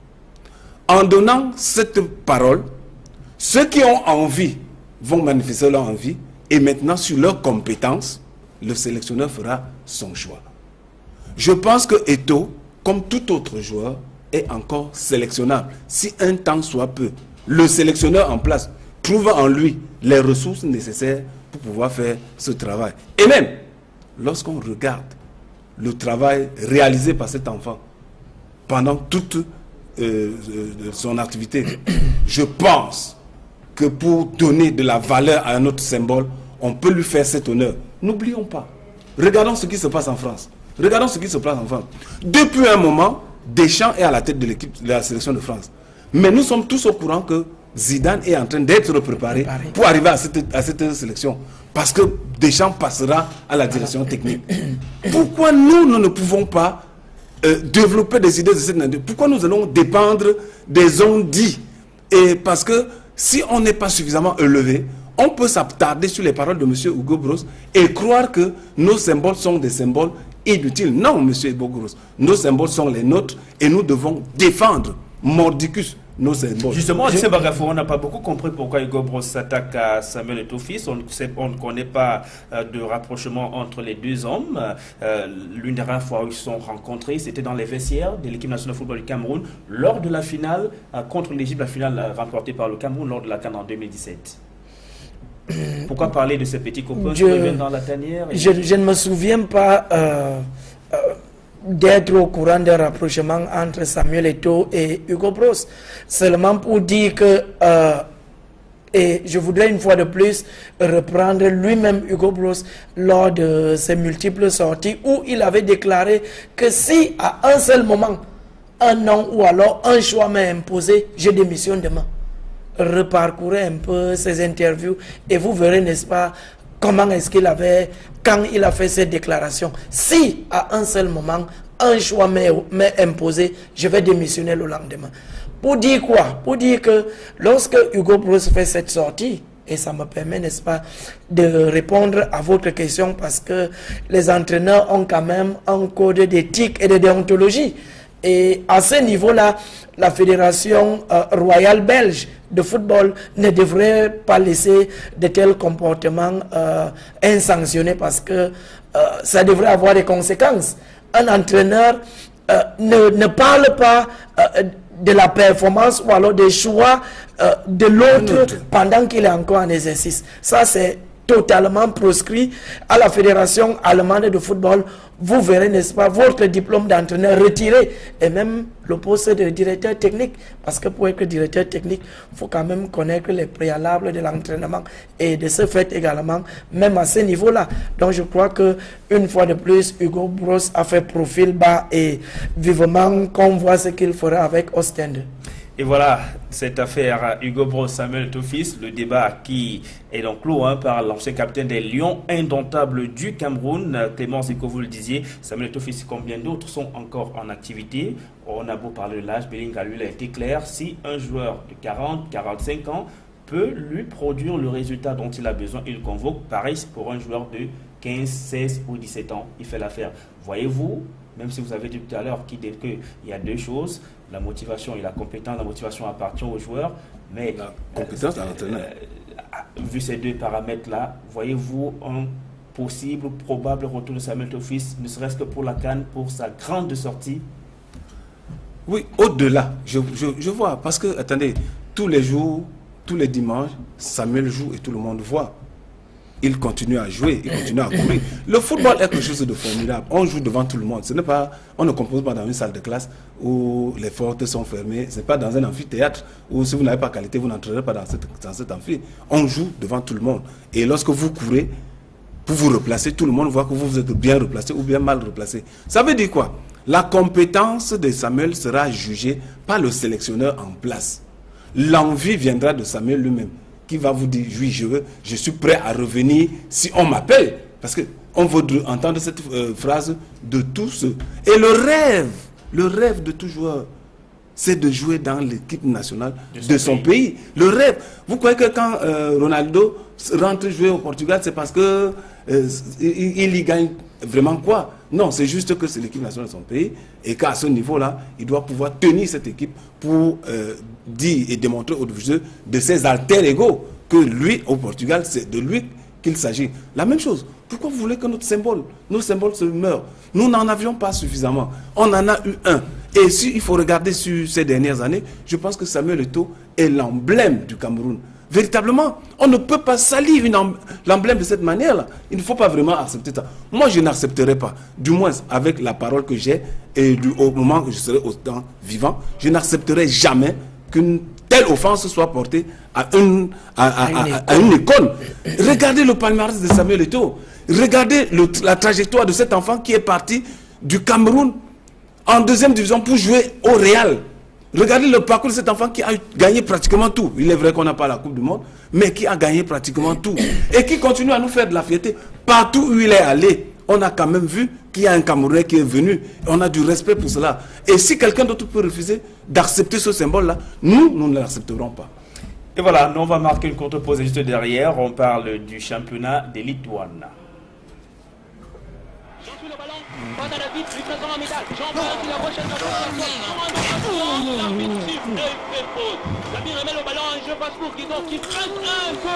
En donnant cette parole, ceux qui ont envie vont manifester leur envie et maintenant sur leurs compétences, le sélectionneur fera son choix. Je pense que Eto'o, comme tout autre joueur, est encore sélectionnable. Si un temps soit peu, le sélectionneur en place trouve en lui les ressources nécessaires pour pouvoir faire ce travail. Et même, lorsqu'on regarde le travail réalisé par cet enfant pendant toute son activité, je pense que pour donner de la valeur à un autre symbole, on peut lui faire cet honneur. N'oublions pas. Regardons ce qui se passe en France. Regardons ce qui se passe en France. Depuis un moment, Deschamps est à la tête de l'équipe de la sélection de France. Mais nous sommes tous au courant que Zidane est en train d'être préparé pour arriver à cette sélection. Parce que Deschamps passera à la direction technique. Pourquoi nous ne pouvons pas développer des idées de cette nature? Pourquoi nous allons dépendre des on-dit? Et parce que si on n'est pas suffisamment élevé, on peut s'attarder sur les paroles de M. Hugo Bross et croire que nos symboles sont des symboles inutiles. Non, M. Hugo Bross, nos symboles sont les nôtres et nous devons défendre mordicus nos symboles. Justement, on n'a pas beaucoup compris pourquoi Hugo Bross s'attaque à Samuel Eto'o fils. On ne connaît pas de rapprochement entre les deux hommes. L'une des rares fois où ils se sont rencontrés, c'était dans les vestiaires de l'équipe nationale de football du Cameroun lors de la finale contre l'Égypte, la finale remportée par le Cameroun lors de la CAN en 2017. Pourquoi parler de ces petits copains qui reviennent dans la tanière je ne me souviens pas d'être au courant d'un rapprochement entre Samuel Eto'o et Hugo Bross. Seulement pour dire que, et je voudrais une fois de plus reprendre lui-même Hugo Bross lors de ses multiples sorties où il avait déclaré que si à un seul moment, un nom ou alors un choix m'est imposé, je démissionne demain. Reparcourez un peu ses interviews et vous verrez, n'est-ce pas, comment est-ce qu'il avait, quand il a fait cette déclaration. Si à un seul moment, un choix m'est imposé, je vais démissionner le lendemain. Pour dire quoi? Pour dire que lorsque Hugo Bross fait cette sortie, et ça me permet, n'est-ce pas, de répondre à votre question parce que les entraîneurs ont quand même un code d'éthique et de déontologie. Et à ce niveau-là, la Fédération royale belge de football ne devrait pas laisser de tels comportements insanctionnés parce que ça devrait avoir des conséquences. Un entraîneur ne parle pas de la performance ou alors des choix de l'autre pendant qu'il est encore en exercice. Ça, c'est totalement proscrit à la Fédération allemande de football, vous verrez, n'est-ce pas, votre diplôme d'entraîneur retiré et même le poste de directeur technique. Parce que pour être directeur technique, il faut quand même connaître les préalables de l'entraînement et de ce fait également, même à ce niveau-là. Donc je crois que une fois de plus, Hugo Broos a fait profil bas et vivement qu'on voit ce qu'il fera avec Ostende. Et voilà, cette affaire Hugo Broos, Samuel Eto'o-Fils, le débat qui est donc clos par l'ancien capitaine des Lions indomptables du Cameroun. Clément, c'est que vous le disiez, Samuel Eto'o-Fils, combien d'autres sont encore en activité? On a beau parler de l'âge, Belinga, lui, a été clair. Si un joueur de 40, 45 ans peut lui produire le résultat dont il a besoin, il convoque. Pareil, pour un joueur de 15, 16 ou 17 ans, il fait l'affaire. Voyez-vous, même si vous avez dit tout à l'heure qu'il y a deux choses, la motivation et la compétence. La motivation appartient aux joueurs, mais la compétence à l'entraîneur. Vu ces deux paramètres-là, voyez-vous un possible, probable retour de Samuel Eto'o-Fils, ne serait-ce que pour la CAN, pour sa grande sortie? Oui, au-delà, je vois, parce que, attendez, tous les jours, tous les dimanches, Samuel joue et tout le monde voit. Il continue à jouer, il continue à courir. Le football est quelque chose de formidable. On joue devant tout le monde. Ce n'est pas, on ne compose pas dans une salle de classe où les portes sont fermées. Ce n'est pas dans un amphithéâtre où si vous n'avez pas qualité, vous n'entrerez pas dans cet amphi. On joue devant tout le monde. Et lorsque vous courez, pour vous replacer, tout le monde voit que vous êtes bien replacé ou bien mal replacé. Ça veut dire quoi? La compétence de Samuel sera jugée par le sélectionneur en place. L'envie viendra de Samuel lui-même, qui va vous dire, oui, je suis prêt à revenir si on m'appelle. Parce qu'on veut entendre cette phrase de tous. Et le rêve de tout joueur, c'est de jouer dans l'équipe nationale de son pays. Le rêve. Vous croyez que quand Ronaldo rentre jouer au Portugal, c'est parce que il y gagne vraiment quoi? Non, c'est juste que c'est l'équipe nationale de son pays et qu'à ce niveau-là, il doit pouvoir tenir cette équipe pour dire et démontrer aux jeux de ses alter ego que lui, au Portugal, c'est de lui qu'il s'agit. La même chose. Pourquoi vous voulez que nos symboles se meurent? Nous n'en avions pas suffisamment. On en a eu un. Et si il faut regarder sur ces dernières années, je pense que Samuel Eto'o est l'emblème du Cameroun. Véritablement, on ne peut pas salir l'emblème de cette manière-là. Il ne faut pas vraiment accepter ça. Moi, je n'accepterai pas, du moins avec la parole que j'ai et au moment où je serai autant vivant, je n'accepterai jamais qu'une telle offense soit portée à une icône. Regardez le palmarès de Samuel Eto'o. Regardez la trajectoire de cet enfant qui est parti du Cameroun en deuxième division pour jouer au Real. Regardez le parcours de cet enfant qui a gagné pratiquement tout. Il est vrai qu'on n'a pas la Coupe du Monde, mais qui a gagné pratiquement tout. Et qui continue à nous faire de la fierté. Partout où il est allé, on a quand même vu qu'il y a un Camerounais qui est venu. On a du respect pour cela. Et si quelqu'un d'autre peut refuser d'accepter ce symbole-là, nous ne l'accepterons pas. Et voilà, nous on va marquer une courte pause juste derrière. On parle du championnat d'élite One. Pas à la vite, lui présent en médaille. Jean-Paul qui l'approche à Samir remet le ballon, un jeu passe pour Guido qui prête un peu,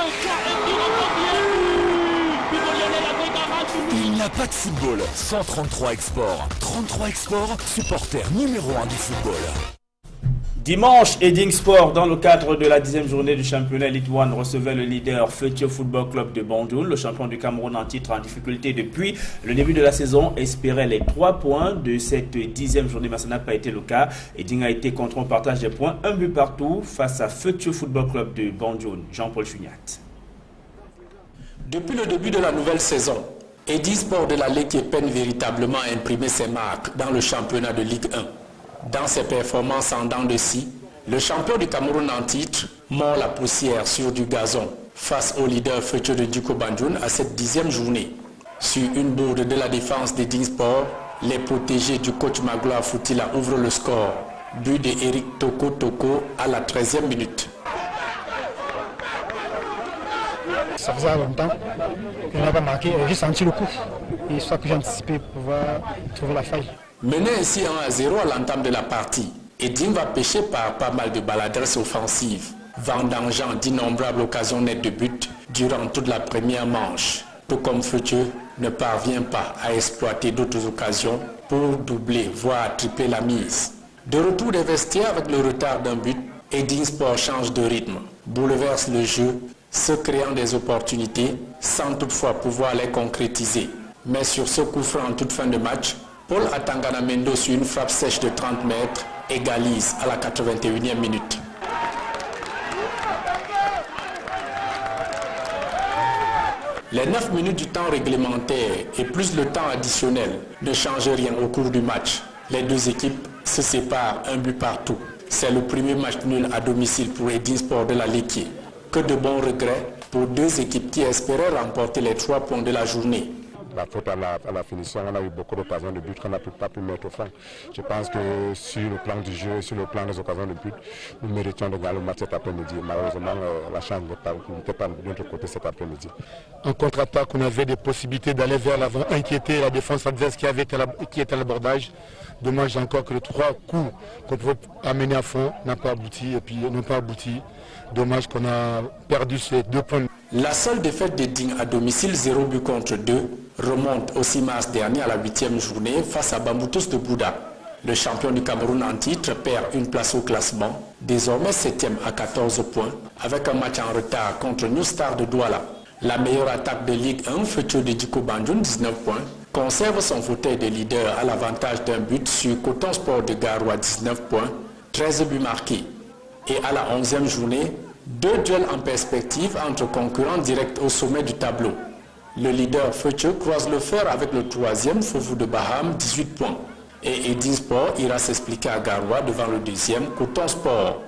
il n'y a pas de football sans 33 Export. 33 Export, supporter numéro 1 du football. Dimanche, Edding Sport, dans le cadre de la 10e journée du championnat Elite One, recevait le leader Futur Football Club de Bandoul. Le champion du Cameroun en titre en difficulté depuis le début de la saison espérait les 3 points de cette 10e journée, mais ça n'a pas été le cas. Edding a été contre un partage des points, un but partout face à Futur Football Club de Bandoul. Jean-Paul Chugnat. Depuis le début de la nouvelle saison, Edding Sport de la Ligue peine véritablement à imprimer ses marques dans le championnat de Ligue 1. Dans ses performances en dents de scie, le champion du Cameroun en titre mord la poussière sur du gazon face au leader futur de Diko Bandoul à cette 10e journée. Sur une bourde de la défense d'Edding Sport, les protégés du coach Magloire Foutila ouvrent le score. But de Eric Toko à la 13e minute. Ça faisait longtemps que je n'avais pas marqué, j'ai senti le coup. Et soit que j'ai anticipé pour pouvoir trouver la faille. Mené ainsi 1-0 à l'entame de la partie, Edding va pêcher par pas mal de maladresses offensives, vendangeant d'innombrables occasions nettes de but durant toute la première manche. Tout comme Futur ne parvient pas à exploiter d'autres occasions pour doubler, voire tripler la mise. De retour des vestiaires avec le retard d'un but, Edding Sport change de rythme, bouleverse le jeu se créant des opportunités sans toutefois pouvoir les concrétiser. Mais sur ce coup franc en toute fin de match, Paul Atangana Mendo sur une frappe sèche de 30 mètres égalise à la 81e minute. Les 9 minutes du temps réglementaire et plus le temps additionnel ne changent rien au cours du match. Les deux équipes se séparent un but partout. C'est le premier match nul à domicile pour Edinsport de la Léquier. Que de bons regrets pour deux équipes qui espéraient remporter les 3 points de la journée. La faute à la finition, on a eu beaucoup d'occasions de but qu'on n'a pas pu mettre au fond. Je pense que sur le plan du jeu, sur le plan des occasions de but, nous méritions de gagner le match cet après-midi. Malheureusement, la chance n'était pas de notre côté cet après-midi. En contre-attaque, on avait des possibilités d'aller vers l'avant, inquiéter la défense adverse qui était à l'abordage. Dommage encore que les 3 coups qu'on pouvait amener à fond n'ont pas abouti et puis n'ont pas abouti. Dommage qu'on a perdu ces 2 points. La seule défaite des Ding à domicile, 0 but contre 2, remonte au 6 mars dernier à la 8e journée face à Bamboutos de Bouddha. Le champion du Cameroun en titre perd une place au classement, désormais 7e à 14 points, avec un match en retard contre New Star de Douala. La meilleure attaque de Ligue 1, Fetcho de Djiko Bandjoun, 19 points, conserve son fauteuil de leader à l'avantage d'un but sur Coton Sport de Garoua, 19 points, 13 buts marqués. Et à la 11e journée, 2 duels en perspective entre concurrents directs au sommet du tableau. Le leader Fetcho croise le fer avec le 3e, Foufou de Baham, 18 points. Et Edinsport ira s'expliquer à Garoua devant le 2e, Coton Sport.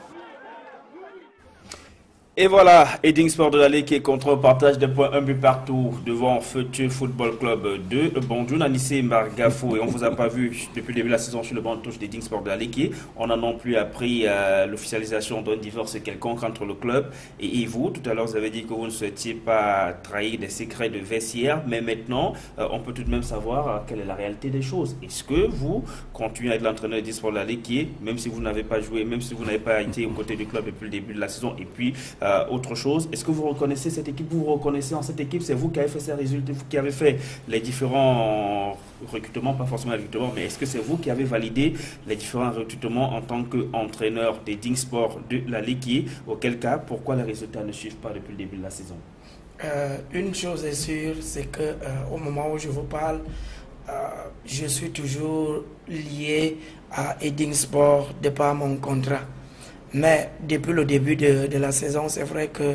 Et voilà, Edinsport de la Léquier contre partage de points, un but partout devant Fetcho Football Club 2. Bonjour Anissé Margafou, et on ne vous a pas vu depuis le début de la saison sur le banc de touche d'Edinsport de la Léquier. On n'a non plus appris l'officialisation d'un divorce quelconque entre le club et vous. Tout à l'heure, vous avez dit que vous ne souhaitiez pas trahir des secrets de vestiaire, mais maintenant, on peut tout de même savoir quelle est la réalité des choses. Est-ce que vous continuez à être l'entraîneur d'Edinsport de la Léquier, même si vous n'avez pas joué, même si vous n'avez pas été aux côtés du club depuis le début de la saison, et puis autre chose, est-ce que vous reconnaissez cette équipe, vous reconnaissez en cette équipe, c'est vous qui avez fait ces résultats, vous qui avez fait les différents recrutements, pas forcément les recrutements, mais est-ce que c'est vous qui avez validé les différents recrutements en tant qu'entraîneur des Edinsport de la Léquier? Auquel cas, pourquoi les résultats ne suivent pas depuis le début de la saison? Une chose est sûre, c'est que au moment où je vous parle, je suis toujours lié à Edinsport de par mon contrat. Mais depuis le début de la saison, c'est vrai que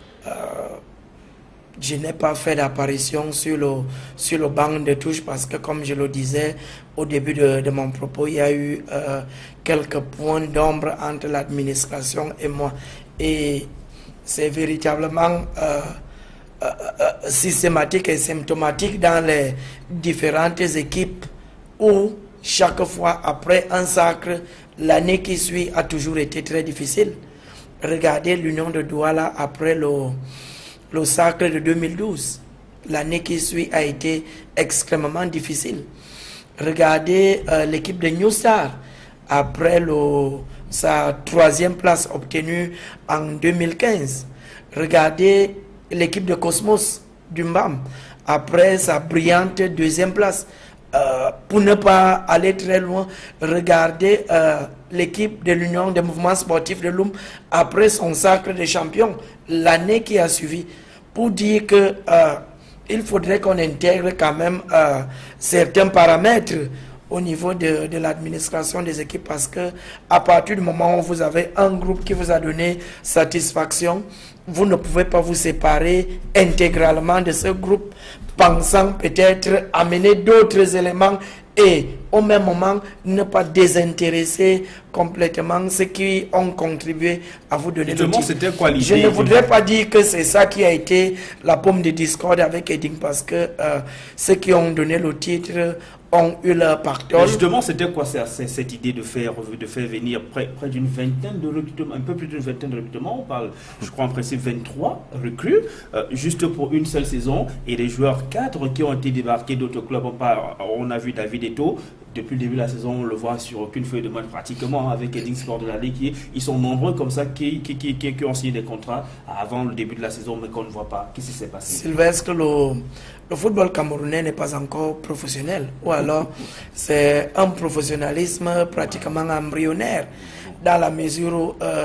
je n'ai pas fait d'apparition sur le banc de touche parce que, comme je le disais au début de mon propos, il y a eu quelques points d'ombre entre l'administration et moi. Et c'est véritablement systématique et symptomatique dans les différentes équipes où chaque fois après un sacre, l'année qui suit a toujours été très difficile. Regardez l'Union de Douala après le sacre de 2012. L'année qui suit a été extrêmement difficile. Regardez l'équipe de New Star après sa 3e place obtenue en 2015. Regardez l'équipe de Cosmos du Mbam après sa brillante 2e place. Pour ne pas aller très loin, regardez l'équipe de l'Union des mouvements sportifs de Loum après son sacre de champion, l'année qui a suivi, pour dire que il faudrait qu'on intègre quand même certains paramètres au niveau de l'administration des équipes, parce que à partir du moment où vous avez un groupe qui vous a donné satisfaction, vous ne pouvez pas vous séparer intégralement de ce groupe, pensant peut-être amener d'autres éléments et au même moment ne pas désintéresser complètement ceux qui ont contribué à vous donner le titre. Je ne voudrais pas dire que c'est ça qui a été la pomme de discorde avec Edding, parce que ceux qui ont donné le titre ont eu leur pactole. Justement, c'était quoi cette idée de faire venir près d'une vingtaine de recrutements, un peu plus d'une vingtaine de recrutements, on parle, je crois en principe 23 recrues, juste pour une seule saison, et les joueurs cadres qui ont été débarqués d'autres clubs. On a vu David Eto'o, depuis le début de la saison, on le voit sur aucune feuille de match pratiquement avec Edinsport de la Ligue. Ils sont nombreux comme ça qui ont signé des contrats avant le début de la saison, mais qu'on ne voit pas. Qu'est-ce qui s'est passé? Sylvestre, le football camerounais n'est pas encore professionnel, ou alors c'est un professionnalisme pratiquement embryonnaire, dans la mesure où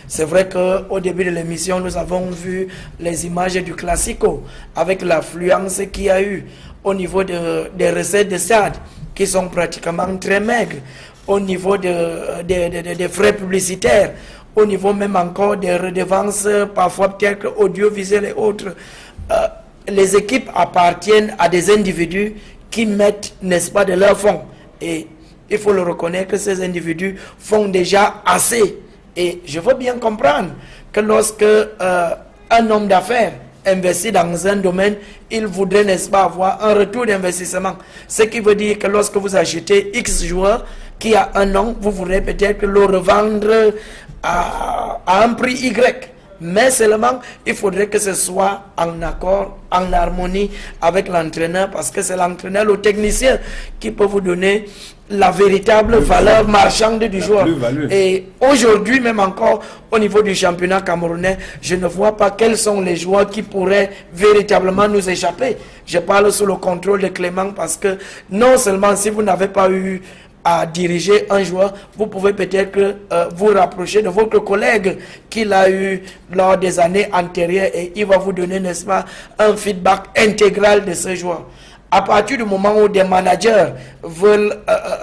C'est vrai qu'au début de l'émission, nous avons vu les images du Classico avec l'affluence qu'il y a eu au niveau des recettes de stade qui sont pratiquement très maigres, au niveau des frais publicitaires, au niveau même encore des redevances, parfois peut-être audiovisuelles et autres. Les équipes appartiennent à des individus qui mettent, n'est-ce pas, de leur fonds. Et il faut le reconnaître que ces individus font déjà assez. Et je veux bien comprendre que lorsque un homme d'affaires investit dans un domaine, il voudrait, n'est-ce pas, avoir un retour d'investissement. Ce qui veut dire que lorsque vous achetez X joueurs qui a un nom, vous voudrez peut-être le revendre à un prix Y. Mais seulement, il faudrait que ce soit en accord, en harmonie avec l'entraîneur, parce que c'est l'entraîneur, le technicien, qui peut vous donner la véritable valeur marchande du joueur. Et aujourd'hui, même encore, au niveau du championnat camerounais, je ne vois pas quels sont les joueurs qui pourraient véritablement nous échapper. Je parle sous le contrôle de Clément, parce que non seulement si vous n'avez pas eu à diriger un joueur, vous pouvez peut-être vous rapprocher de votre collègue qu'il a eu lors des années antérieures et il va vous donner, n'est-ce pas, un feedback intégral de ce joueur. À partir du moment où des managers veulent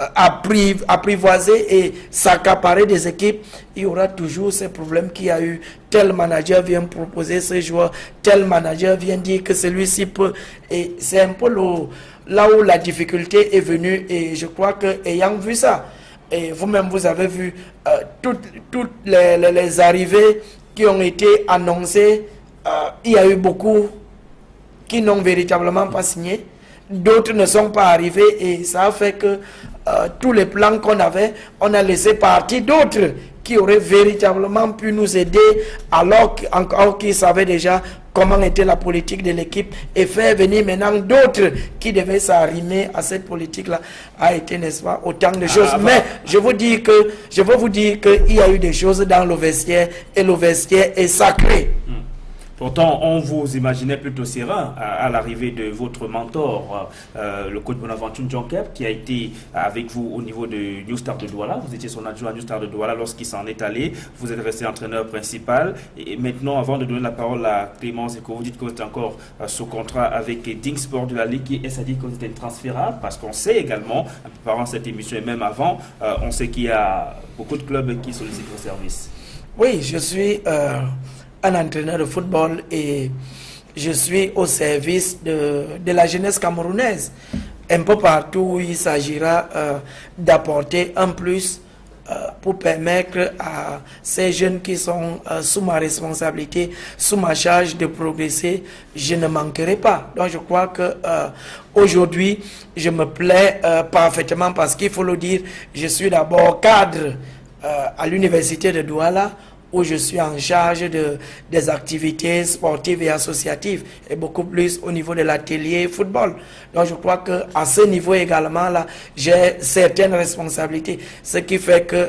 apprivoiser et s'accaparer des équipes, il y aura toujours ces problèmes qu'il y a eu. Tel manager vient proposer ce joueur, tel manager vient dire que celui-ci peut. Et c'est un peu là où la difficulté est venue. Et je crois que, ayant vu ça, et vous-même vous avez vu toutes les arrivées qui ont été annoncées, il y a eu beaucoup qui n'ont véritablement pas signé. D'autres ne sont pas arrivés et ça a fait que tous les plans qu'on avait, on a laissé partir d'autres qui auraient véritablement pu nous aider alors qu'ils savaient déjà comment était la politique de l'équipe et faire venir maintenant d'autres qui devaient s'arrimer à cette politique-là a été, n'est-ce pas, autant de choses. Mais je veux vous dire qu'il y a eu des choses dans le vestiaire et le vestiaire est sacré. Pourtant, on vous imaginait plutôt serein à l'arrivée de votre mentor, le coach Bonaventure Djonkep, qui a été avec vous au niveau de New Star de Douala. Vous étiez son adjoint à New Star de Douala lorsqu'il s'en est allé. Vous êtes resté entraîneur principal. Et maintenant, avant de donner la parole à Clémence, vous dites que vous êtes encore sous contrat avec Ding Sport de la Ligue. Et ça dit que vous êtes transférable parce qu'on sait également, en préparant cette émission et même avant, on sait qu'il y a beaucoup de clubs qui sollicitent vos services. Oui, je suis un entraîneur de football et je suis au service de la jeunesse camerounaise. Un peu partout où il s'agira d'apporter un plus pour permettre à ces jeunes qui sont sous ma responsabilité, sous ma charge de progresser, je ne manquerai pas. Donc je crois que aujourd'hui, je me plais parfaitement parce qu'il faut le dire, je suis d'abord cadre à l'université de Douala, où je suis en charge des activités sportives et associatives, et beaucoup plus au niveau de l'atelier football. Donc je crois qu'à ce niveau également, là, j'ai certaines responsabilités. Ce qui fait que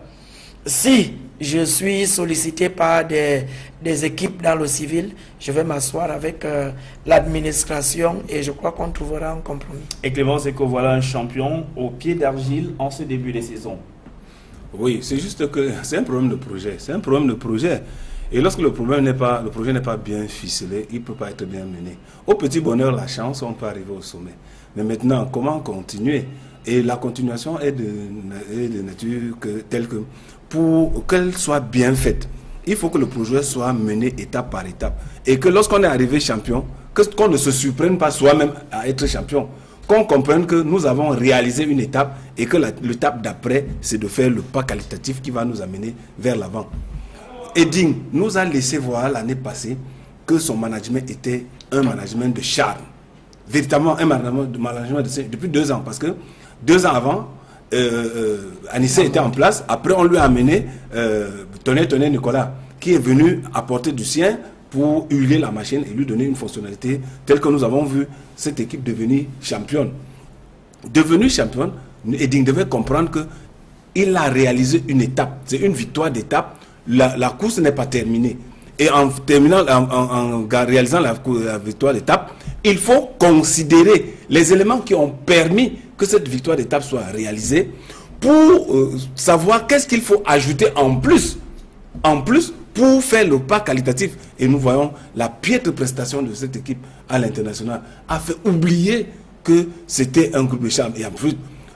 si je suis sollicité par des équipes dans le civil, je vais m'asseoir avec l'administration et je crois qu'on trouvera un compromis. Et Clément, c'est que voilà un champion au pied d'argile en ce début de saison. Oui, c'est juste que c'est un problème de projet. C'est un problème de projet. Et lorsque le projet n'est pas bien ficelé, il ne peut pas être bien mené. Au petit bonheur, la chance, on peut arriver au sommet. Mais maintenant, comment continuer? Et la continuation est de nature telle que, pour qu'elle soit bien faite, il faut que le projet soit mené étape par étape. Et que lorsqu'on est arrivé champion, qu'on ne se surprenne pas soi-même à être champion. Qu'on comprenne que nous avons réalisé une étape et que l'étape d'après, c'est de faire le pas qualitatif qui va nous amener vers l'avant. Eding nous a laissé voir l'année passée que son management était un management de charme. Véritablement un management depuis 2 ans. Parce que 2 ans avant, Anissé était en place. Après, on lui a amené Tonnerre Nicolas, qui est venu apporter du sien pour huiler la machine et lui donner une fonctionnalité telle que nous avons vu cette équipe devenir championne. Devenue championne, Eding devait comprendre qu'il a réalisé une étape. C'est une victoire d'étape. La course n'est pas terminée. Et en terminant, en réalisant la victoire d'étape, il faut considérer les éléments qui ont permis que cette victoire d'étape soit réalisée pour savoir qu'est-ce qu'il faut ajouter en plus en plus pour faire le pas qualitatif. Et nous voyons la piètre prestation de cette équipe à l'international a fait oublier que c'était un groupe de charme. Et en plus,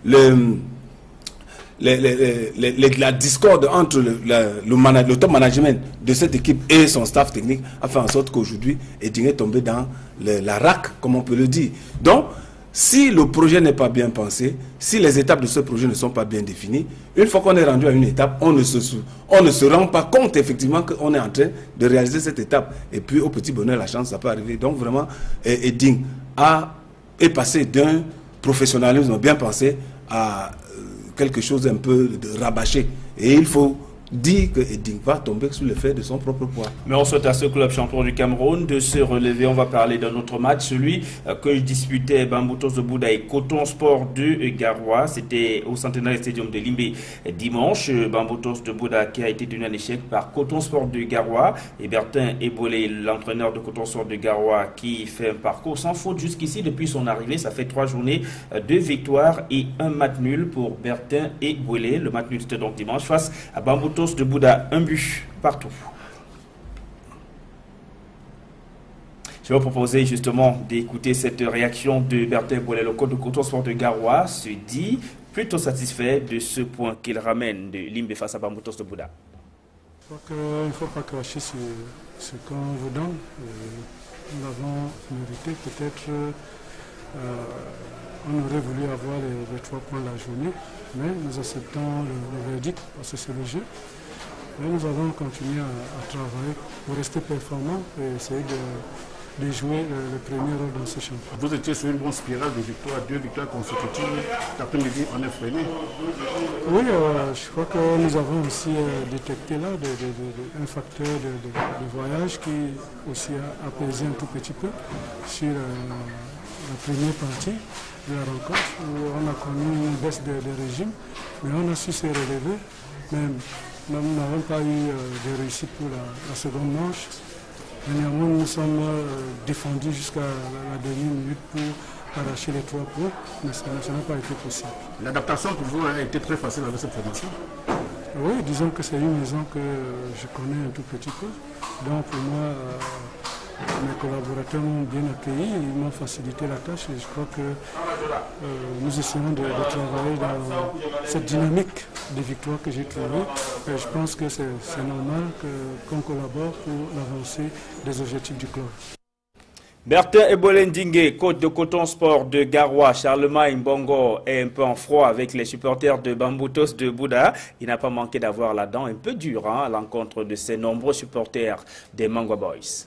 la discorde entre le top management de cette équipe et son staff technique a fait en sorte qu'aujourd'hui, Eding est tombé dans la racke, comme on peut le dire. Donc, si le projet n'est pas bien pensé, si les étapes de ce projet ne sont pas bien définies, une fois qu'on est rendu à une étape, on ne se rend pas compte effectivement qu'on est en train de réaliser cette étape. Et puis au petit bonheur, la chance, ça peut arriver. Donc vraiment, Eding est passé d'un professionnalisme bien pensé à quelque chose un peu de rabâché. Et il faut dire que Eding va tomber sous l'effet de son propre poids. Mais on souhaite à ce club champion du Cameroun de se relever. On va parler d'un autre match, celui que disputait Bamboutos de Bouda et Coton Sport de Garoua. C'était au Centenaire Stadium de Limbe dimanche. Bamboutos de Bouda qui a été tenu en échec par Coton Sport de Garoua. Et Bertin Ebolé, l'entraîneur de Coton Sport de Garoua, qui fait un parcours sans faute jusqu'ici depuis son arrivée. Ça fait 3 journées, 2 victoires et 1 match nul pour Bertin Ebolé. Le match nul c'était donc dimanche face à Bamboutos de Bouda, 1 but partout. Je vais vous proposer justement d'écouter cette réaction de Bertin Ebolé, le coach de Coton Sport de Garoua, se dit plutôt satisfait de ce point qu'il ramène de Limbe face à Bamboutos de Bouda. Je crois qu'il ne faut pas cracher sur ce qu'on vous donne. Nous l'avons mérité. Peut-être on aurait voulu avoir les 3 points de la journée, mais nous acceptons le verdict parce que c'est le jeu. Mais nous allons continuer à travailler pour rester performants et essayer de jouer le premier rôle dans ce championnat. Vous étiez sur une bonne spirale de victoires, 2 victoires consécutives. Cet après-midi, on est freiné. Oui, je crois que nous avons aussi détecté là un facteur de voyage qui aussi a pesé un tout petit peu sur la première partie de la rencontre où on a connu une baisse de régime, mais on a su se relever. Mais nous n'avons pas eu de réussite pour la seconde manche. Néanmoins, nous sommes défendus jusqu'à la dernière minute pour arracher les 3 points, mais ça n'a pas été possible. L'adaptation pour vous a été très facile avec cette formation? Oui, disons que c'est une maison que je connais un tout petit peu. Donc pour moi, mes collaborateurs m'ont bien accueilli, ils m'ont facilité la tâche et je crois que nous essayons de travailler dans cette dynamique de victoire que j'ai trouvée. Et je pense que c'est normal qu'on collabore pour l'avancée des objectifs du club. Bertin Ebolé Ndingue, coach de Coton Sport de Garoua, Charlemagne Mbongo est un peu en froid avec les supporters de Bamboutos de Bouda. Il n'a pas manqué d'avoir la dent un peu dure à l'encontre de ses nombreux supporters des Mangwa Boys.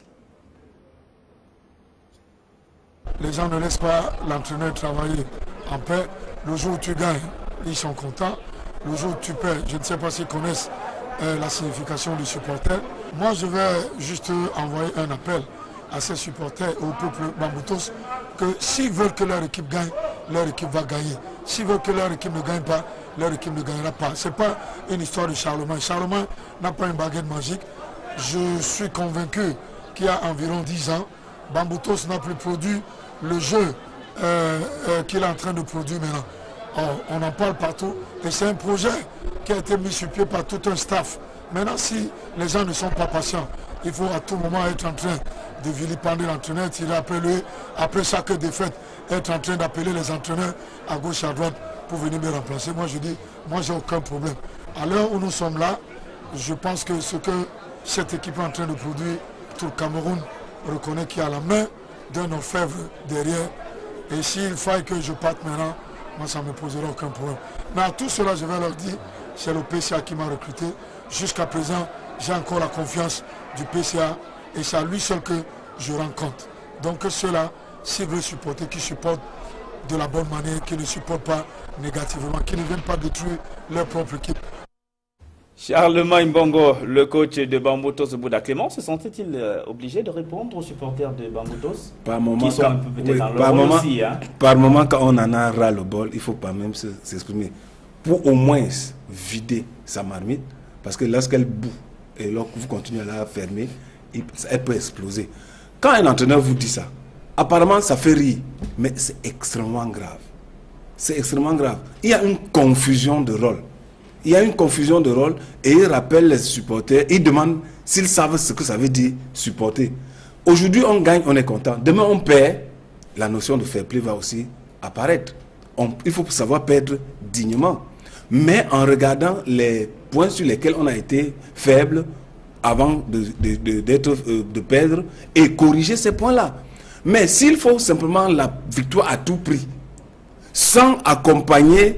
Les gens ne laissent pas l'entraîneur travailler en paix. Le jour où tu gagnes, ils sont contents. Le jour où tu perds, je ne sais pas s'ils connaissent la signification du supporter. Moi, je vais juste envoyer un appel à ces supporters et au peuple Bamboutos que s'ils veulent que leur équipe gagne, leur équipe va gagner. S'ils veulent que leur équipe ne gagne pas, leur équipe ne gagnera pas. Ce n'est pas une histoire de Charlemagne. Charlemagne n'a pas une baguette magique. Je suis convaincu qu'il y a environ 10 ans, Bamboutos n'a plus produit le jeu qu'il est en train de produire maintenant. On en parle partout et c'est un projet qui a été mis sur pied par tout un staff. Maintenant, si les gens ne sont pas patients, il faut à tout moment être en train de vilipender l'entraîneur, tirer après lui, après chaque défaite, être en train d'appeler les entraîneurs à gauche, à droite pour venir me remplacer. Moi, je dis, moi, j'ai aucun problème. À l'heure où nous sommes là, je pense que ce que cette équipe est en train de produire, tout le Cameroun reconnaît qu'il y a la main d'un orfèvre derrière. Et s'il faille que je parte maintenant, moi, ça ne me posera aucun problème. Mais à tout cela, je vais leur dire, c'est le PCA qui m'a recruté. Jusqu'à présent, j'ai encore la confiance du PCA et c'est à lui seul que je rends compte. Donc ceux-là, s'ils veulent supporter, qu'ils supportent de la bonne manière, qu'ils ne supportent pas négativement, qu'ils ne viennent pas détruire leur propre équipe. Charlemagne Mbongo, le coach de Bamboutos de Bouda. Clément, se sentait-il obligé de répondre aux supporters de Bamboutos par moment, qui sont un peu peut-être dans leur rôle aussi, hein? Par moment, quand on en a ras le bol, il ne faut pas même s'exprimer. Pour au moins vider sa marmite, parce que lorsqu'elle bout et lorsque vous continuez à la fermer, elle peut exploser. Quand un entraîneur vous dit ça, apparemment ça fait rire, mais c'est extrêmement grave. C'est extrêmement grave. Il y a une confusion de rôle. il y a une confusion de rôle et ils rappellent les supporters, ils demandent s'ils savent ce que ça veut dire supporter. Aujourd'hui, on gagne, on est content. Demain, on perd, la notion de fair play va aussi apparaître. Il faut savoir perdre dignement. Mais en regardant les points sur lesquels on a été faible avant de perdre et corriger ces points-là. Mais s'il faut simplement la victoire à tout prix, sans accompagner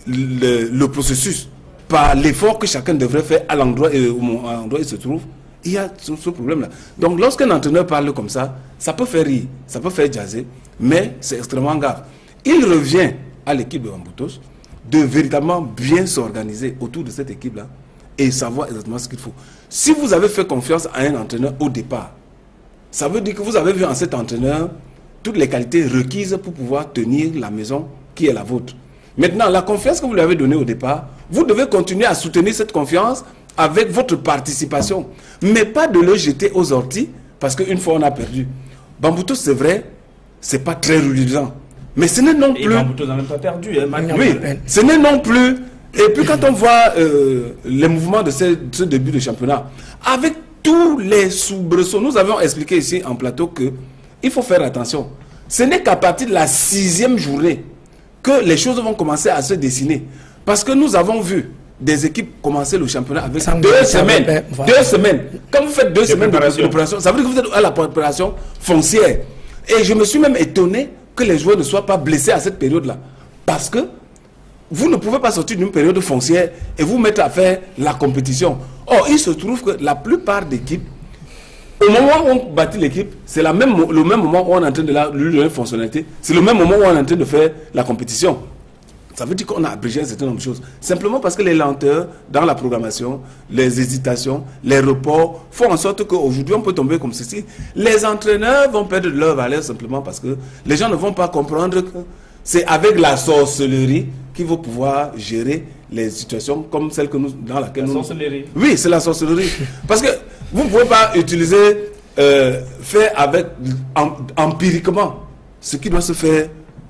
le processus par l'effort que chacun devrait faire à l'endroit où il se trouve, il y a ce problème-là. Donc lorsqu'un entraîneur parle comme ça peut faire rire, ça peut faire jaser, mais c'est extrêmement grave. Il revient à l'équipe de Bamboutos de véritablement bien s'organiser autour de cette équipe-là et savoir exactement ce qu'il faut. Si vous avez fait confiance à un entraîneur au départ, ça veut dire que vous avez vu en cet entraîneur toutes les qualités requises pour pouvoir tenir la maison qui est la vôtre. Maintenant, la confiance que vous lui avez donnée au départ, vous devez continuer à soutenir cette confiance avec votre participation, mais pas de le jeter aux orties parce qu'une fois on a perdu. Bamboutos, c'est vrai, c'est pas très reluisant, mais ce n'est non plus... Et Bamboutos n'a même pas perdu. Oui, ce n'est non plus... Et puis quand on voit les mouvements de ce début de championnat, avec tous les soubresauts, nous avons expliqué ici en plateau que il faut faire attention. Ce n'est qu'à partir de la 6e journée que les choses vont commencer à se dessiner. Parce que nous avons vu des équipes commencer le championnat avec 2 semaines. 2 semaines. Quand vous faites 2 semaines de préparation, ça veut dire que vous êtes à la préparation foncière. Et je me suis même étonné que les joueurs ne soient pas blessés à cette période-là. Parce que vous ne pouvez pas sortir d'une période foncière et vous mettre à faire la compétition. Or, il se trouve que la plupart d'équipes, au moment où on bâtit l'équipe, c'est le même moment où on est en train de lui donner fonctionnalité, c'est le même moment où on est en train de faire la compétition. Ça veut dire qu'on a abrégé un certain nombre de choses. Simplement parce que les lenteurs dans la programmation, les hésitations, les reports font en sorte qu'aujourd'hui on peut tomber comme ceci. Les entraîneurs vont perdre de leur valeur simplement parce que les gens ne vont pas comprendre que c'est avec la sorcellerie qu'il faut pouvoir gérer les situations comme celle que dans laquelle nous... La sorcellerie. Oui, c'est la sorcellerie. Parce que vous ne pouvez pas utiliser, faire avec, empiriquement, ce qui doit se faire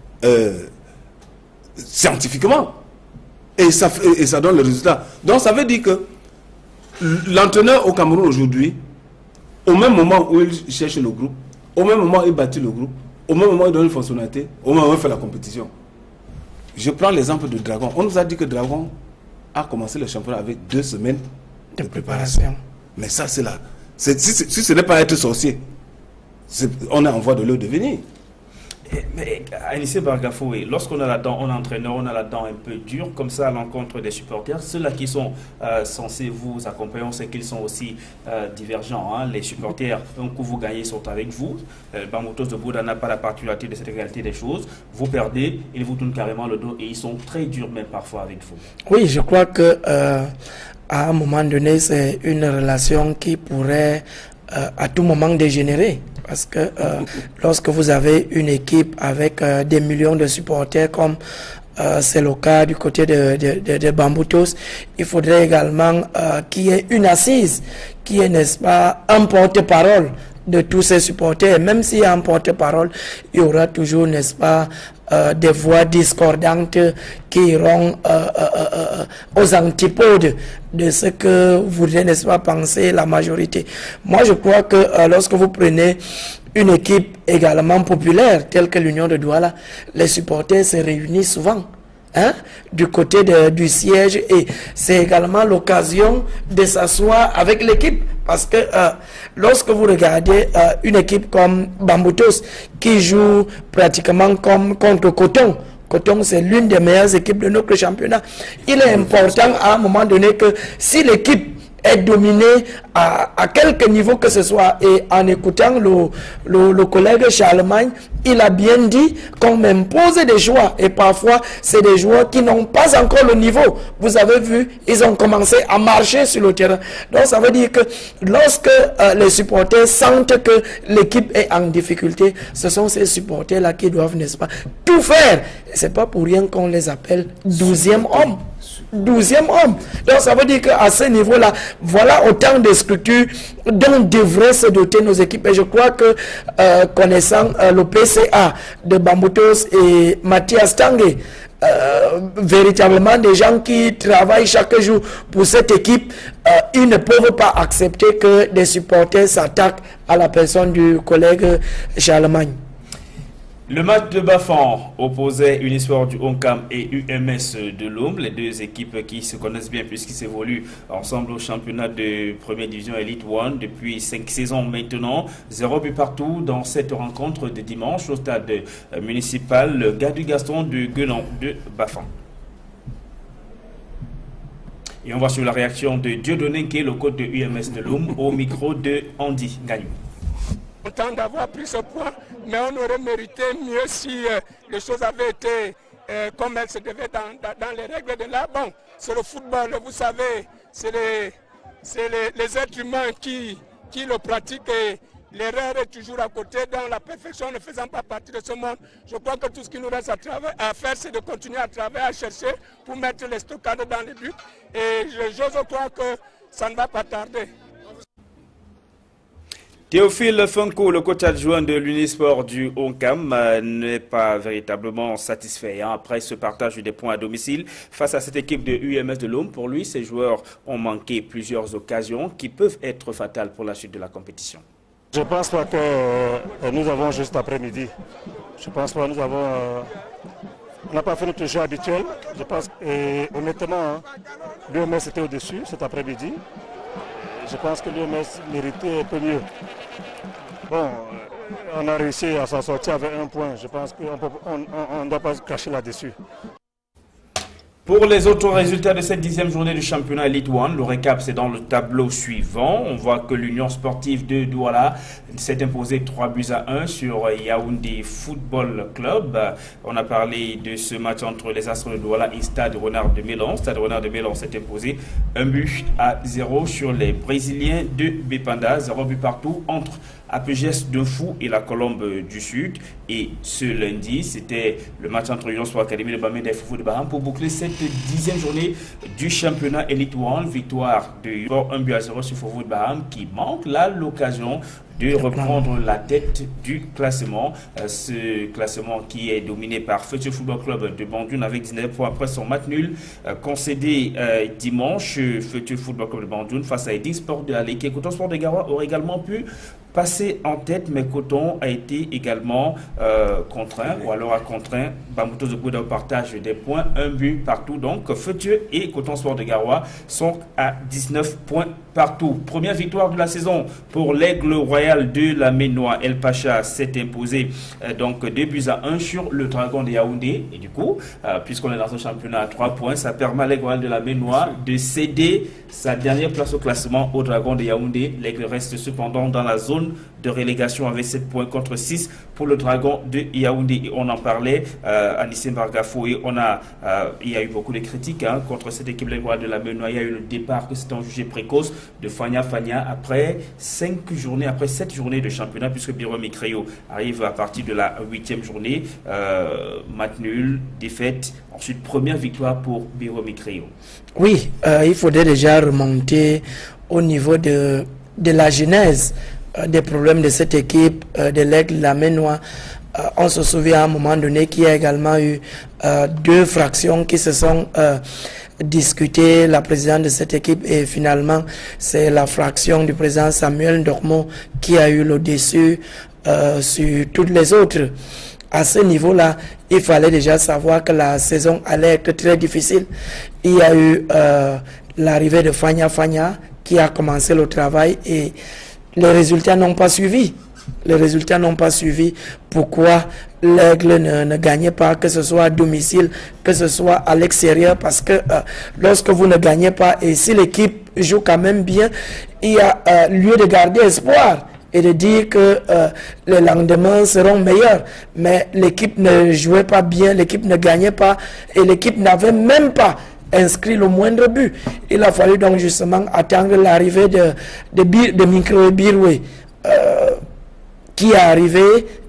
scientifiquement. Et ça donne le résultat. Donc ça veut dire que l'entraîneur au Cameroun aujourd'hui, au même moment où il cherche le groupe, au même moment où il bâtit le groupe, au même moment où il donne une fonctionnalité, au moment où il fait la compétition. Je prends l'exemple de Dragon. On nous a dit que Dragon a commencé le championnat avec 2 semaines de préparation. Mais ça, c'est là. Si ce n'est pas être sorcier, on est en voie de le devenir. Mais Anissé Bargafo, lorsqu'on a la dent, on est entraîneur, on a la dent un peu dure, comme ça à l'encontre des supporters, ceux-là qui sont censés vous accompagner, on sait qu'ils sont aussi divergents. Hein. Les supporters, un coup vous gagnez, sont avec vous. Bamboutos de Bouddha n'a pas la particularité de cette réalité des choses. Vous perdez, ils vous tournent carrément le dos et ils sont très durs même parfois avec vous. Oui, je crois que à un moment donné, c'est une relation qui pourrait à tout moment dégénérer. Parce que lorsque vous avez une équipe avec des millions de supporters comme c'est le cas du côté de Bamboutos, il faudrait également qu'il y ait une assise, qui est, n'est-ce pas, un porte-parole de tous ces supporters. Même s'il y a un porte-parole, il y aura toujours, n'est-ce pas, des voix discordantes qui iront aux antipodes de ce que voudrait, n'est-ce pas, penser la majorité. Moi, je crois que lorsque vous prenez une équipe également populaire, telle que l'Union de Douala, les supporters se réunissent souvent. Hein, du côté du siège, et c'est également l'occasion de s'asseoir avec l'équipe, parce que lorsque vous regardez une équipe comme Bamboutos qui joue pratiquement comme contre Coton, c'est l'une des meilleures équipes de notre championnat, il est important à un moment donné que si l'équipe est dominé à quelque niveau que ce soit. Et en écoutant le collègue Charlemagne, il a bien dit qu'on m'impose des joueurs. Et parfois, c'est des joueurs qui n'ont pas encore le niveau. Vous avez vu, ils ont commencé à marcher sur le terrain. Donc, ça veut dire que lorsque les supporters sentent que l'équipe est en difficulté, ce sont ces supporters-là qui doivent, n'est-ce pas, tout faire. C'est pas pour rien qu'on les appelle 12e homme. 12e homme. Donc ça veut dire qu'à ce niveau-là, voilà autant de structures dont devraient se doter nos équipes. Et je crois que connaissant le PCA de Bamboutos et Mathias Tanguay, véritablement des gens qui travaillent chaque jour pour cette équipe, ils ne peuvent pas accepter que des supporters s'attaquent à la personne du collègue Charlemagne. Le match de Bafan opposait Unisport du Oncam et UMS de Loum, les deux équipes qui se connaissent bien puisqu'ils évoluent ensemble au championnat de première division Elite One depuis 5 saisons maintenant. 0 but partout dans cette rencontre de dimanche au stade municipal Gadu Gaston de Guenon de Bafan. Et on va sur la réaction de Dieudonné, qui est le coach de UMS de Loum, au micro de Andy Gagnon. Content d'avoir pris ce point, mais on aurait mérité mieux si les choses avaient été comme elles se devaient dans les règles de l'art. Bon, c'est le football, vous savez, c'est les êtres humains qui le pratiquent et l'erreur est toujours à côté. Dans la perfection ne faisant pas partie de ce monde, je crois que tout ce qui nous reste à faire, c'est de continuer à travailler, à chercher pour mettre les stockades dans les buts. Et j'ose croire que ça ne va pas tarder. Théophile Funko, le coach adjoint de l'Unisport du Oncam, n'est pas véritablement satisfait après ce partage des points à domicile face à cette équipe de UMS de Loum. Pour lui, ces joueurs ont manqué plusieurs occasions qui peuvent être fatales pour la suite de la compétition. Je ne pense pas que nous avons juste après-midi. Je pense pas que nous avons... on n'a pas fait notre jeu habituel. Je pense et honnêtement, l'UMS était au-dessus cet après-midi. Je pense que l'UMS méritait un peu mieux. Bon, on a réussi à s'en sortir avec un point. Je pense qu'on ne doit pas se cacher là-dessus. Pour les autres résultats de cette 10e journée du championnat Elite One, le récap c'est dans le tableau suivant. On voit que l'Union sportive de Douala s'est imposée 3-1 sur Yaoundé Football Club. On a parlé de ce match entre les Astres de Douala et Stade Renard de Mélan. Stade Renard de Mélan s'est imposé 1-0 sur les Brésiliens de Bépanda. 0 but partout entre APGS de Fou et la Colombe du Sud. Et ce lundi, c'était le match entre Union Sport Academy de Bamenda et Foufou de Baham pour boucler cette 10e journée du championnat Elite One. Victoire de 1-0 sur Foufou de Baham qui manque là l'occasion de reprendre la tête du classement. Ce classement qui est dominé par Futur Football Club de Bandoune avec 19 points après son match nul concédé dimanche. Futur Football Club de Bandoune face à Eddy Sport de Aleke. Coton Sport de Garoua aurait également pu passer en tête, mais Coton a été également contraint, ou alors a contraint Bamboutos de Bouda au partage des points, 1 but partout. Donc Futur et Coton Sport de Garoua sont à 19 points partout. Première victoire de la saison pour l'Aigle Royal de la Ménois. El Pacha s'est imposé donc 2-1 sur le Dragon de Yaoundé. Et du coup, puisqu'on est dans un championnat à 3 points, ça permet à l'Aigle Royal de la Ménois de céder sa dernière place au classement au Dragon de Yaoundé. L'Aigle reste cependant dans la zone de relégation avec 7 points contre 6 pour le Dragon de Yaoundé. Et on en parlait à Nissim Bargafo et il y a eu beaucoup de critiques contre cette équipe de la Ménois. Il y a eu le départ que c'était jugé précoce de Fania après 7 journées de championnat, puisque Biro Micréo arrive à partir de la 8e journée. Match nul, défaite, ensuite première victoire pour Biro Micréo. Oui, il faudrait déjà remonter au niveau de la genèse des problèmes de cette équipe de l'Aigle la Ménois. On se souvient à un moment donné qu'il y a également eu 2 fractions qui se sont discutées. La présidente de cette équipe et finalement c'est la fraction du président Samuel Ndormo qui a eu le dessus sur toutes les autres. À ce niveau-là, il fallait déjà savoir que la saison allait être très difficile. Il y a eu l'arrivée de Fania qui a commencé le travail et les résultats n'ont pas suivi. Les résultats n'ont pas suivi. Pourquoi l'Aigle ne gagnait pas, que ce soit à domicile, que ce soit à l'extérieur? Parce que lorsque vous ne gagnez pas, et si l'équipe joue quand même bien, il y a lieu de garder espoir et de dire que les lendemains seront meilleurs. Mais l'équipe ne jouait pas bien, l'équipe ne gagnait pas, et l'équipe n'avait même pas inscrit le moindre but. Il a fallu donc justement attendre l'arrivée de Micro Biroué qui est arrivé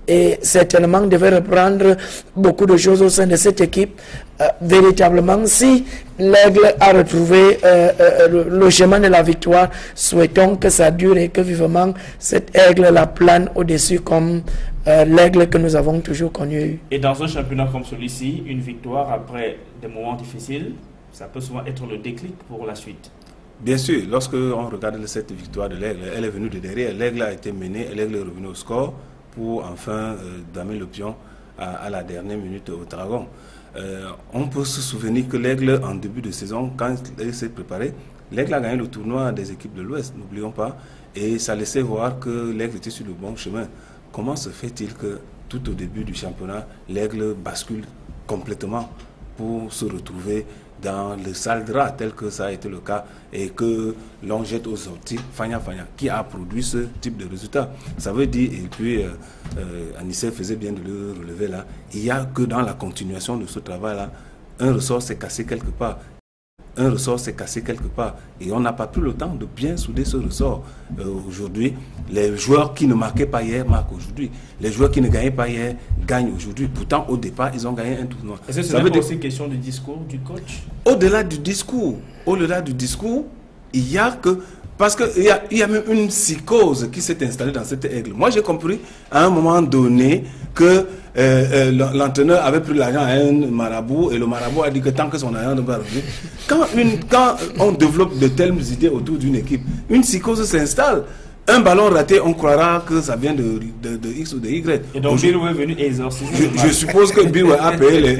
et certainement devait reprendre beaucoup de choses au sein de cette équipe. Véritablement, si l'Aigle a retrouvé le chemin de la victoire, souhaitons que ça dure et que vivement cet Aigle la plane au-dessus comme l'Aigle que nous avons toujours connu. Et dans un championnat comme celui-ci, une victoire après des moments difficiles, ça peut souvent être le déclic pour la suite. Bien sûr, lorsque on regarde cette victoire de l'Aigle, elle est venue de derrière, l'Aigle a été mené, l'Aigle est revenu au score pour enfin damer le pion à la dernière minute au Dragon. On peut se souvenir que l'Aigle, en début de saison, quand il s'est préparé, l'Aigle a gagné le tournoi des équipes de l'Ouest, n'oublions pas, et ça laissait voir que l'Aigle était sur le bon chemin. Comment se fait-il que tout au début du championnat, l'Aigle bascule complètement pour se retrouver dans le sale drap, tel que ça a été le cas, et que l'on jette aux orties Fagna Fagna, qui a produit ce type de résultat. Ça veut dire, et puis Anissé faisait bien de le relever là, il n'y a que dans la continuation de ce travail-là, un ressort s'est cassé quelque part. Un ressort s'est cassé quelque part et on n'a pas pris le temps de bien souder ce ressort. Aujourd'hui, les joueurs qui ne marquaient pas hier marquent aujourd'hui. Les joueurs qui ne gagnaient pas hier gagnent aujourd'hui. Pourtant, au départ, ils ont gagné un tournoi. Est-ce que c'est aussi une question de discours du coach? Au-delà du discours, il y a que... Parce qu'il y a même une psychose qui s'est installée dans cette Aigle. Moi, j'ai compris à un moment donné que l'entraîneur avait pris l'argent à un marabout et le marabout a dit que tant que son argent ne va revenir. Quand on développe de telles idées autour d'une équipe, une psychose s'installe. Un ballon raté, on croira que ça vient de X ou de Y. Et donc Bilwe est venu exorciser. Je suppose que Bilwe a payé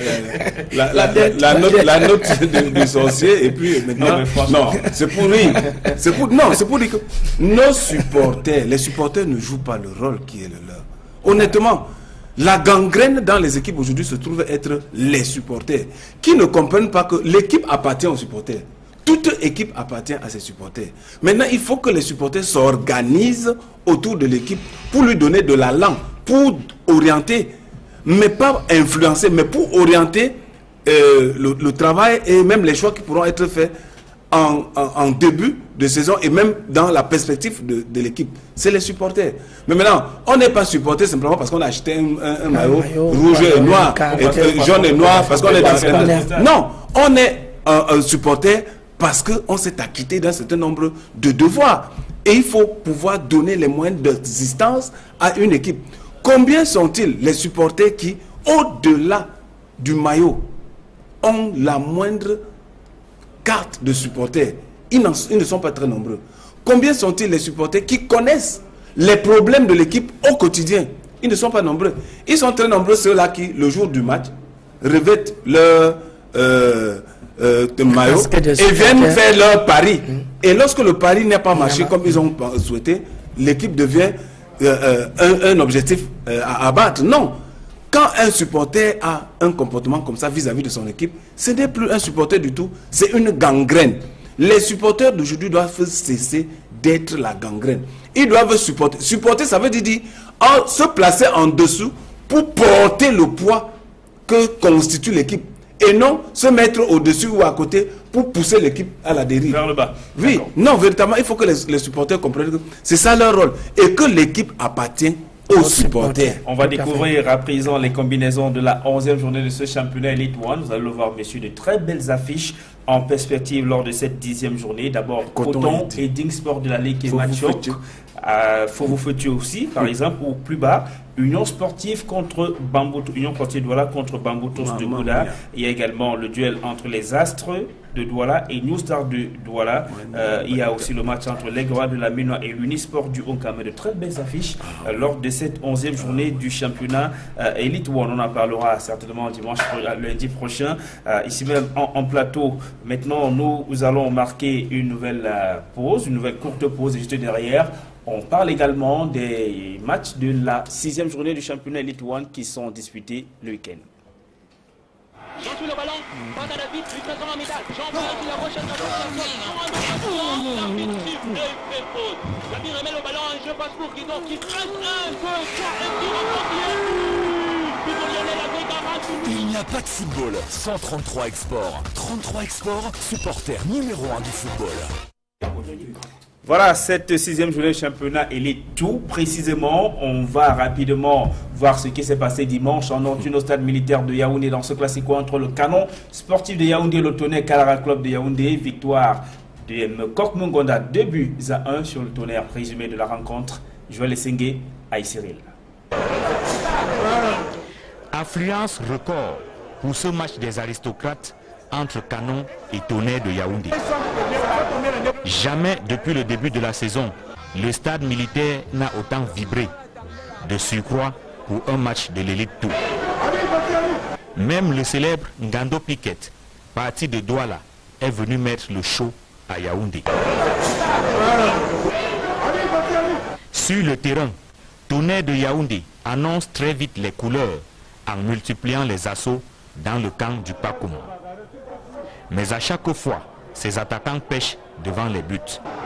la note du sorcier et puis maintenant. Non, c'est pour lui. C'est pour dire que nos supporters, les supporters ne jouent pas le rôle qui est le leur. Honnêtement, la gangrène dans les équipes aujourd'hui se trouve être les supporters qui ne comprennent pas que l'équipe appartient aux supporters. Toute équipe appartient à ses supporters. Maintenant, il faut que les supporters s'organisent autour de l'équipe pour lui donner de l'allant, pour orienter, mais pas influencer, mais pour orienter le travail et même les choix qui pourront être faits en début de saison et même dans la perspective de l'équipe. C'est les supporters. Mais maintenant, on n'est pas supporter simplement parce qu'on a acheté un maillot rouge et noir, jaune et noir, parce qu'on est dans cette... Non, on est un supporter parce qu'on s'est acquitté d'un certain nombre de devoirs. Et il faut pouvoir donner les moyens d'existence à une équipe. Combien sont-ils les supporters qui, au-delà du maillot, ont la moindre carte de supporter? Ils ne sont pas très nombreux. Combien sont-ils les supporters qui connaissent les problèmes de l'équipe au quotidien? Ils ne sont pas nombreux. Ils sont très nombreux ceux-là qui, le jour du match, revêtent leur... de maillot et viennent faire leur pari. Et lorsque le pari n'a pas marché comme ils ont souhaité, l'équipe devient un objectif à abattre. Non. Quand un supporter a un comportement comme ça vis-à-vis de son équipe, ce n'est plus un supporter du tout, c'est une gangrène. Les supporters d'aujourd'hui doivent cesser d'être la gangrène. Ils doivent supporter. Supporter, ça veut dire se placer en dessous pour porter le poids que constitue l'équipe. Et non se mettre au-dessus ou à côté pour pousser l'équipe à la dérive. Vers le bas. Oui, non, véritablement, il faut que les supporters comprennent que c'est ça leur rôle. Et que l'équipe appartient aux supporters. On va découvrir à présent les combinaisons de la 11e journée de ce championnat Elite One. Vous allez le voir, messieurs, de très belles affiches en perspective lors de cette 10e journée. D'abord, Coton et Ding Sport de la Ligue et Matchok. Fovo-Futu aussi, par exemple, ou plus bas, Union Sportive contre Bamboutou, Union Sportive Douala contre Bamboutos de Gouda. Il y a également le duel entre les Astres de Douala et New Star de Douala. Il y a aussi le match entre l'Aigle de la Minois et l'Unisport du Onkame. De très belles affiches lors de cette 11e journée du championnat Elite One. On en parlera certainement dimanche, lundi prochain, ici même en plateau. Maintenant, nous allons marquer une nouvelle pause, une nouvelle courte pause juste derrière. On parle également des matchs de la 6e journée du championnat Elite One qui sont disputés le week-end. J'entoure le ballon, passe à la vite, lui présent en métal. J'envoie la prochaine L'ami remet le ballon, un jeu passe pour Guidon qui presse 1, 2, 3, Il n'y a pas de football sans 33 Export. 33 Export, supporter numéro 1 du football. Voilà, cette 6e journée de championnat, elle est tout précisément. On va rapidement voir ce qui s'est passé dimanche en Nortune au stade militaire de Yaoundé dans ce classico entre le Canon sportif de Yaoundé et le Tonnerre Kalara Club de Yaoundé. Victoire de Mkok Mungonda, 2-1 sur le Tonnerre. Résumé de la rencontre, Joël Essengue, Aïe Cyril. Affluence record pour ce match des aristocrates entre Canon et Tonnerre de Yaoundé. Jamais depuis le début de la saison, le stade militaire n'a autant vibré. De surcroît pour un match de l'élite tour. Même le célèbre Ngando Piquet, parti de Douala, est venu mettre le show à Yaoundé. Sur le terrain, Tonnerre de Yaoundé annonce très vite les couleurs en multipliant les assauts dans le camp du Pakoum. Mais à chaque fois, ses attaquants pêchent devant les buts.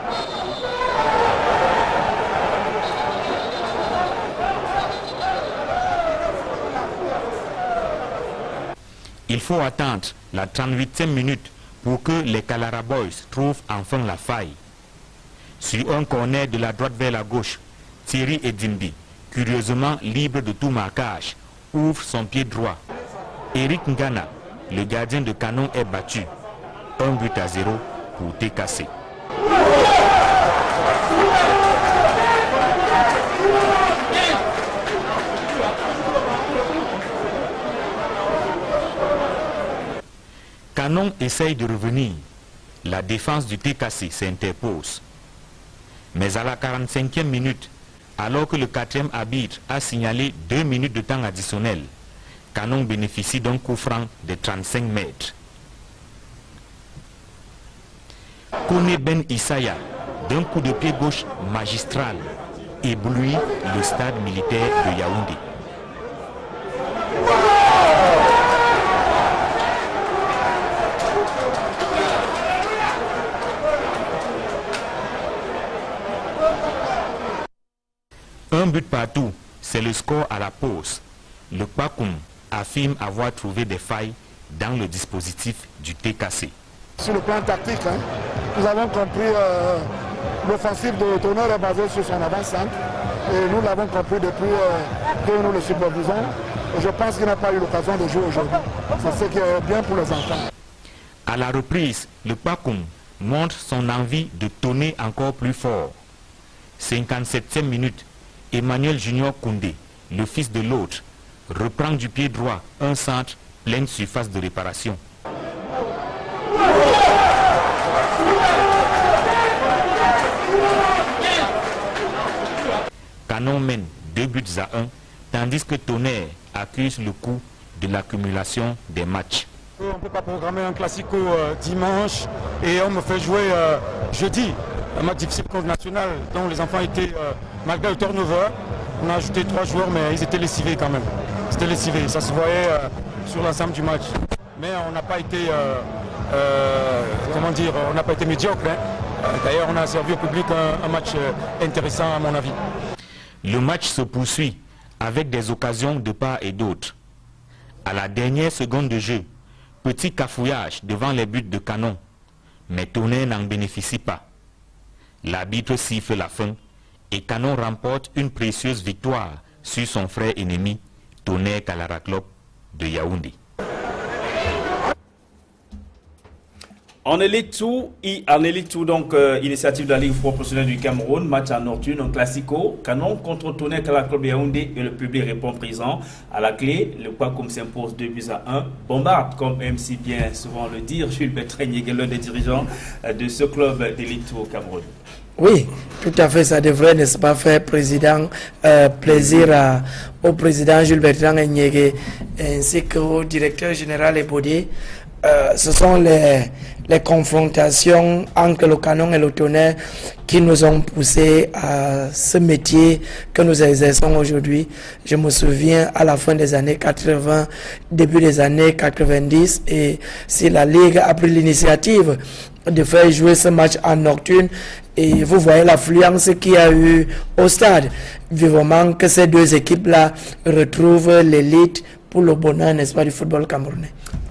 Il faut attendre la 38e minute pour que les Kalara Boys trouvent enfin la faille. Sur un corner de la droite vers la gauche, Thierry Edimbi, curieusement libre de tout marquage, ouvre son pied droit. Eric Ngana, le gardien de Canon, est battu. 1-0 pour TKC. Canon essaye de revenir. La défense du TKC s'interpose. Mais à la 45e minute, alors que le 4e arbitre a signalé 2 minutes de temps additionnel, Canon bénéficie d'un coup franc de 35 mètres. Kone Ben Isaya, d'un coup de pied gauche magistral, éblouit le stade militaire de Yaoundé. Un but partout, c'est le score à la pause. Le Pakoum affirme avoir trouvé des failles dans le dispositif du TKC. Sur le plan tactique, nous avons compris l'offensive de Tonnerre est basée sur son avant-centre et nous l'avons compris depuis que nous le supervisons. Et je pense qu'il n'a pas eu l'occasion de jouer aujourd'hui. C'est ce qui est bien pour les enfants. À la reprise, le Pakoum montre son envie de tonner encore plus fort. 57e minute, Emmanuel Junior Koundé, le fils de l'autre, reprend du pied droit un centre pleine surface de réparation. Canon mène 2-1, tandis que Tonnerre accuse le coup de l'accumulation des matchs. On ne peut pas programmer un classico dimanche et on me fait jouer jeudi. Un match difficile contre National dont les enfants étaient, malgré le turnover, on a ajouté 3 joueurs mais ils étaient lessivés quand même. C'était lessivé, ça se voyait sur l'ensemble du match. Mais on n'a pas été, comment dire, on n'a pas été médiocre. D'ailleurs on a servi au public un match intéressant à mon avis. Le match se poursuit avec des occasions de part et d'autre. À la dernière seconde de jeu, petit cafouillage devant les buts de Canon, mais Tonnerre n'en bénéficie pas. L'arbitre siffle la fin et Canon remporte une précieuse victoire sur son frère ennemi, Tonnerre Kalara Club de Yaoundé. En élite tout, donc initiative de la Ligue professionnelle du Cameroun, match à Nortune, un classico, Canon contre Tonnerre Kalara Club de Yaoundé et le public répond présent. À la clé, le Pakoum s'impose 2-1, bombarde, comme aime si bien souvent le dire Jules Bertrand Nyege, l'un des dirigeants de ce club d'élite au Cameroun. Oui, tout à fait, ça devrait, n'est-ce pas, faire plaisir au président Jules Bertrand Nyege ainsi qu'au directeur général Ebodé. Ce sont les confrontations entre le Canon et le Tonnerre qui nous ont poussé à ce métier que nous exerçons aujourd'hui. Je me souviens à la fin des années 80, début des années 90, et si la Ligue a pris l'initiative de faire jouer ce match en nocturne, et vous voyez l'affluence qu'il y a eu au stade. Vivement que ces deux équipes-là retrouvent l'élite pour le bonheur, n'est-ce pas, du football camerounais.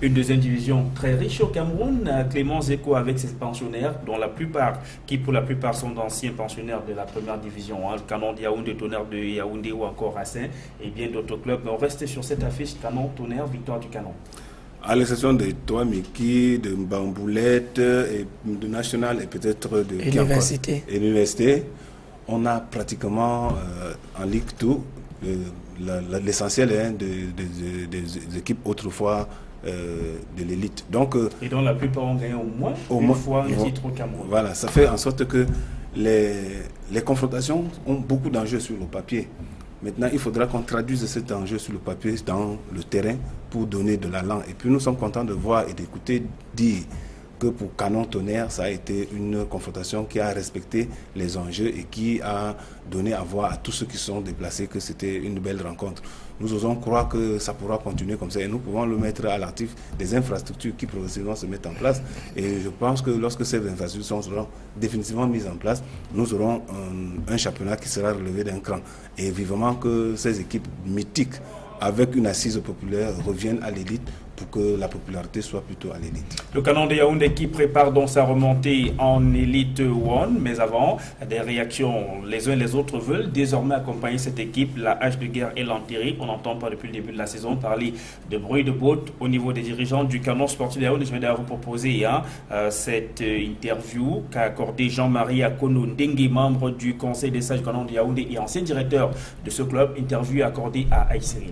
Une deuxième division très riche au Cameroun. Clément Zeko avec ses pensionnaires, dont pour la plupart sont d'anciens pensionnaires de la première division. Le Canon de Yaoundé, Tonnerre de Yaoundé ou encore Racing et bien d'autres clubs. Mais on reste sur cette affiche Canon, Tonnerre, victoire du Canon. À l'exception de Toamiki, de Mbamboulette, et de National et peut-être de l'université, on a pratiquement en Ligue 2 l'essentiel des équipes autrefois de l'élite. Et dont la plupart ont gagné au moins une fois un titre au Cameroun. Voilà, ça fait en sorte que les confrontations ont beaucoup d'enjeux sur le papier. Maintenant, il faudra qu'on traduise cet enjeu sur le papier, dans le terrain, pour donner de l'allant. Et puis nous sommes contents de voir et d'écouter dire que pour Canon Tonnerre, ça a été une confrontation qui a respecté les enjeux et qui a donné à voir à tous ceux qui sont déplacés que c'était une belle rencontre. Nous osons croire que ça pourra continuer comme ça et nous pouvons le mettre à l'actif des infrastructures qui progressivement se mettent en place. Et je pense que lorsque ces infrastructures seront définitivement mises en place, nous aurons un championnat qui sera relevé d'un cran. Et vivement que ces équipes mythiques, avec une assise populaire, reviennent à l'élite pour que la popularité soit plutôt à l'élite. Le Canon de Yaoundé qui prépare donc sa remontée en Elite One, mais avant, des réactions, les uns et les autres veulent désormais accompagner cette équipe, la hache de guerre et l'enterrer. On n'entend pas depuis le début de la saison parler de bruit de botte au niveau des dirigeants du Canon sportif de Yaoundé. Je vais d'ailleurs vous proposer cette interview qu'a accordé Jean-Marie Akono Ndengue, membre du conseil des sages du Canon de Yaoundé et ancien directeur de ce club, interview accordée à Aïe Cyril.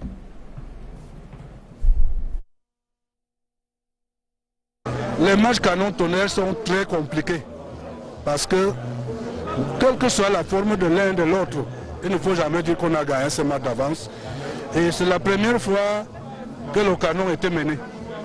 Les matchs Canon-Tonnerre sont très compliqués parce que, quelle que soit la forme de l'un et de l'autre, il ne faut jamais dire qu'on a gagné ce match d'avance. Et c'est la première fois que le Canon était mené.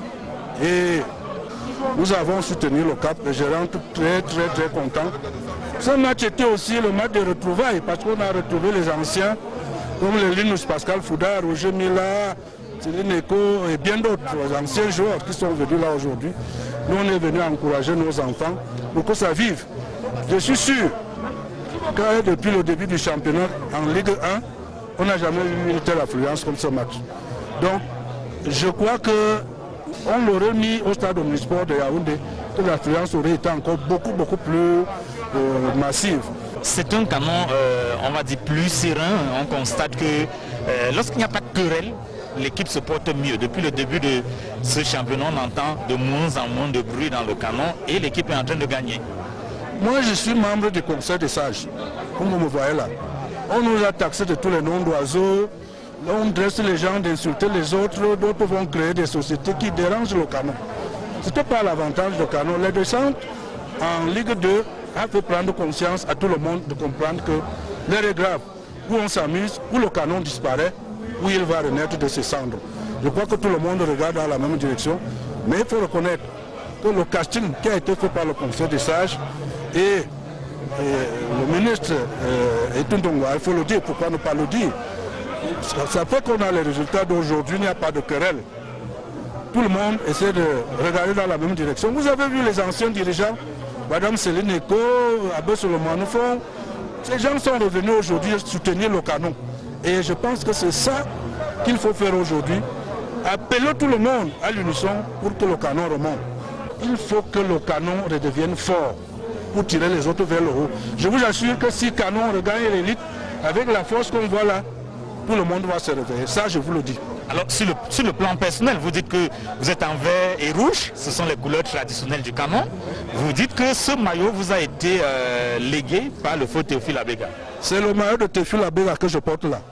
Et nous avons soutenu le cap et je rentre très content. Ce match était aussi le match de retrouvailles parce qu'on a retrouvé les anciens comme le Linus Pascal Foudard, Roger Mila, Céline Eko et bien d'autres anciens joueurs qui sont venus là aujourd'hui. Nous, on est venus encourager nos enfants pour que ça vive. Je suis sûr que depuis le début du championnat en Ligue 1, on n'a jamais eu une telle affluence comme ce match. Donc, je crois qu'on l'aurait mis au stade omnisport de Yaoundé, que l'affluence aurait été encore beaucoup plus massive. C'est un Canon, on va dire, plus serein. On constate que lorsqu'il n'y a pas de querelle, l'équipe se porte mieux. Depuis le début de ce championnat, on entend de moins en moins de bruit dans le Canon et l'équipe est en train de gagner. Moi, je suis membre du conseil des sages, comme vous me voyez là. On nous a taxé de tous les noms d'oiseaux, on dresse les gens d'insulter les autres, d'autres vont créer des sociétés qui dérangent le Canon. Ce n'était pas l'avantage du Canon. Les descentes en Ligue 2 a fait prendre conscience à tout le monde de comprendre que l'heure est grave, où on s'amuse, où le Canon disparaît, où il va renaître de ses cendres. Je crois que tout le monde regarde dans la même direction, mais il faut reconnaître que le casting qui a été fait par le Conseil des sages et le ministre Etundongo, il faut le dire, pourquoi ne pas le dire, ça fait qu'on a les résultats d'aujourd'hui, il n'y a pas de querelle. Tout le monde essaie de regarder dans la même direction. Vous avez vu les anciens dirigeants, Madame Céline Eko, Abbé Solomanoufon, ces gens sont revenus aujourd'hui soutenir le Canon. Et je pense que c'est ça qu'il faut faire aujourd'hui. Appeler tout le monde à l'unisson pour que le Canon remonte. Il faut que le Canon redevienne fort pour tirer les autres vers le haut. Je vous assure que si Canon regagne l'élite, avec la force qu'on voit là, tout le monde va se réveiller. Ça, je vous le dis. Alors, sur le plan personnel, vous dites que vous êtes en vert et rouge, ce sont les couleurs traditionnelles du Canon. Vous dites que ce maillot vous a été légué par le feu Théophile Abega. C'est le maillot de Théophile Abega que je porte là.